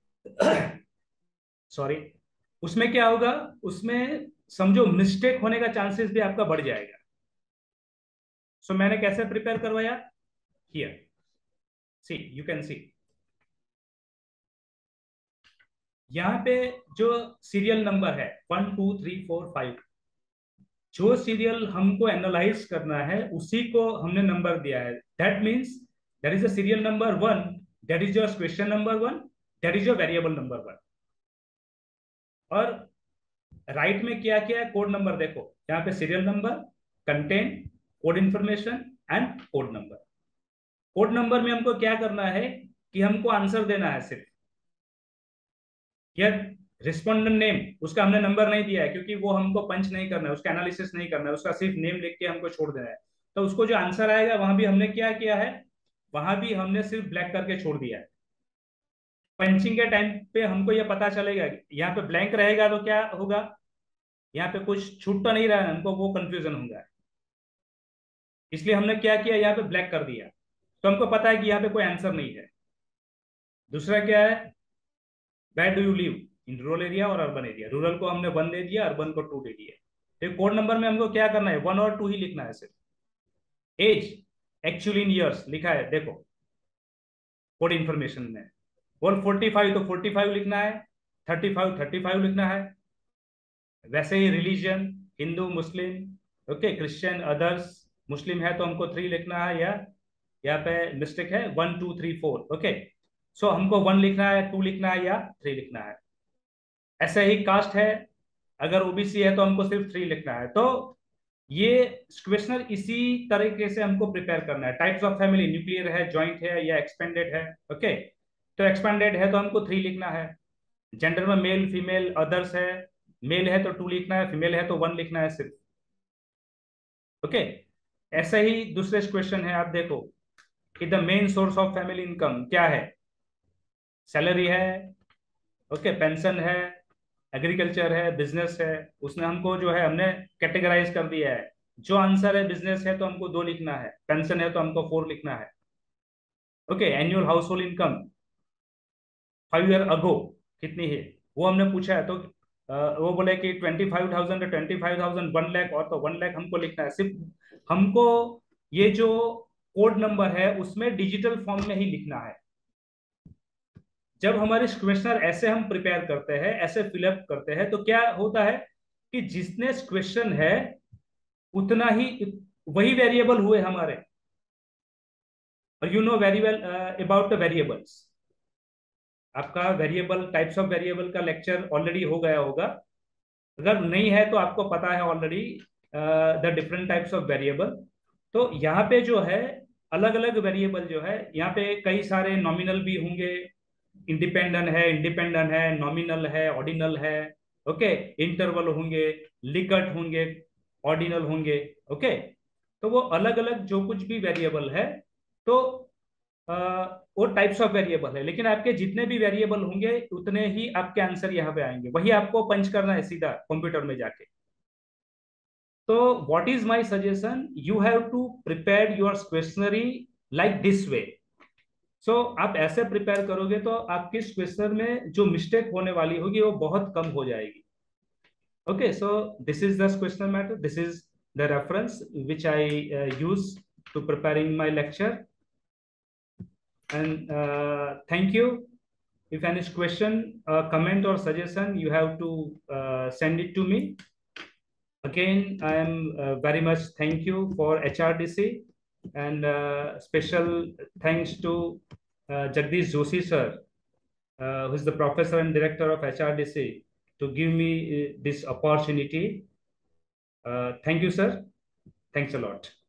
सॉरी, उसमें क्या होगा, उसमें समझो मिस्टेक होने का चांसेस भी आपका बढ़ जाएगा। सो मैंने कैसे प्रिपेयर करवाया, here see, you can see यहाँ पे जो सीरियल नंबर है 1 2 3 4 5, जो सीरियल हमको एनालाइज करना है उसी को हमने नंबर दिया है। That means that is a serial number 1, that is your question number 1, that is your variable number 1। और राइट में क्या क्या है, कोड नंबर देखो, यहाँ पे serial number, content, code information and code number. Code number में हमको क्या करना है कि हमको आंसर देना है सिर्फ। यह रिस्पोंडेंट नेम, उसका हमने नंबर नहीं दिया है क्योंकि वो हमको पंच नहीं करना है, उसका एनालिसिस नहीं करना है, उसका सिर्फ नेम लिख के हमको छोड़ देना है। तो उसको जो आंसर आएगा वहां भी हमने क्या किया है, वहां भी हमने सिर्फ ब्लैंक करके छोड़ दिया है। पंचिंग के टाइम पे हमको यह पता चलेगा, यहाँ पे ब्लैंक रहेगा तो क्या होगा, यहाँ पे कुछ छूट तो नहीं रहा है, हमको वो कंफ्यूजन होगा, इसलिए हमने क्या किया, यहाँ पे ब्लैक कर दिया। तो हमको पता है कि यहाँ पे कोई आंसर नहीं है। दूसरा क्या है, where do you live, in rural area और अर्बन एरिया। रूरल को हमने 1 दे दिया, अर्बन को 2 दे दिया। तो कोड नंबर में हमको क्या करना है, 1 और 2 ही लिखना है सिर्फ। एज एक्चुअली इन ईयर्स लिखा है, देखो कोड इंफॉर्मेशन में। बोल 45 तो 45 लिखना है, 35 लिखना है। वैसे ही religion, Hindu, Muslim, okay, Christian, others, Muslim है तो हमको 3 लिखना है, या यहाँ पे मिस्टेक है 1 2 3 4, ओके। सो हमको 1 लिखना है, 2 लिखना है या 3 लिखना है। ऐसे ही कास्ट है, अगर ओबीसी है तो हमको सिर्फ 3 लिखना है। तो ये क्वेश्चनर इसी तरीके से हमको प्रिपेयर करना है। टाइप्स ऑफ फैमिली, न्यूक्लियर है, जॉइंट है या एक्सपेंडेड है, ओके। तो एक्सपेंडेड है तो हमको 3 लिखना है। जेंडर में मेल, फीमेल, अदर्स है, मेल है तो 2 लिखना है, फीमेल है तो 1 लिखना है सिर्फ, ओके। ऐसे ही दूसरे क्वेश्चन है, आप देखो कि the main source of family income क्या है, सैलरी है, ओके, पेंशन है, एग्रीकल्चर है, बिजनेस है। उसने हमको जो है हमने कैटेगराइज कर दिया है। जो आंसर है बिजनेस है तो हमको 2 लिखना है, पेंशन है तो हमको 4 लिखना है, okay. Annual household income 5 year ago कितनी है वो हमने पूछा है, तो वो बोले कि 25,000 to 25,000 1 लाख, और तो 1 लाख हमको लिखना है। सिर्फ हमको ये जो कोड नंबर है उसमें डिजिटल फॉर्म में ही लिखना है। जब हमारे क्वेश्चनर ऐसे हम प्रिपेयर करते हैं, ऐसे फिलअप करते हैं, तो क्या होता है कि जितने क्वेश्चन है उतना ही वही वेरिएबल हुए हमारे। और you know very well about the variables. आपका वेरिएबल, टाइप्स ऑफ वेरिएबल का लेक्चर ऑलरेडी हो गया होगा। अगर नहीं है तो आपको पता है already the different types of variable. तो यहाँ पे जो है अलग अलग वेरिएबल जो है, यहाँ पे कई सारे नॉमिनल भी होंगे, इंडिपेंडेंट है, नॉमिनल है, ऑर्डिनल है, ओके, इंटरवल होंगे, लिकट होंगे, ऑर्डिनल होंगे, ओके। तो वो अलग अलग जो कुछ भी वेरिएबल है, तो अ, वो टाइप्स ऑफ वेरिएबल है, लेकिन आपके जितने भी वेरिएबल होंगे उतने ही आपके आंसर यहाँ पे आएंगे, वही आपको पंच करना है सीधा कंप्यूटर में जाके। तो what is my suggestion, you have to prepare your questionnaire like this way. So आप ऐसे प्रिपेयर करोगे तो आपके क्वेश्चन में जो मिस्टेक होने वाली होगी वो बहुत कम हो जाएगी। Okay, so this is the question matter, this is the reference which I use to preparing my lecture. And thank you. If any question, comment or suggestion, you have to send it to me. Again, I am very much thank you for HRDC, and special thanks to Jagdish Joshi sir, who is the professor and director of HRDC, to give me this opportunity. Thank you, sir. Thanks a lot.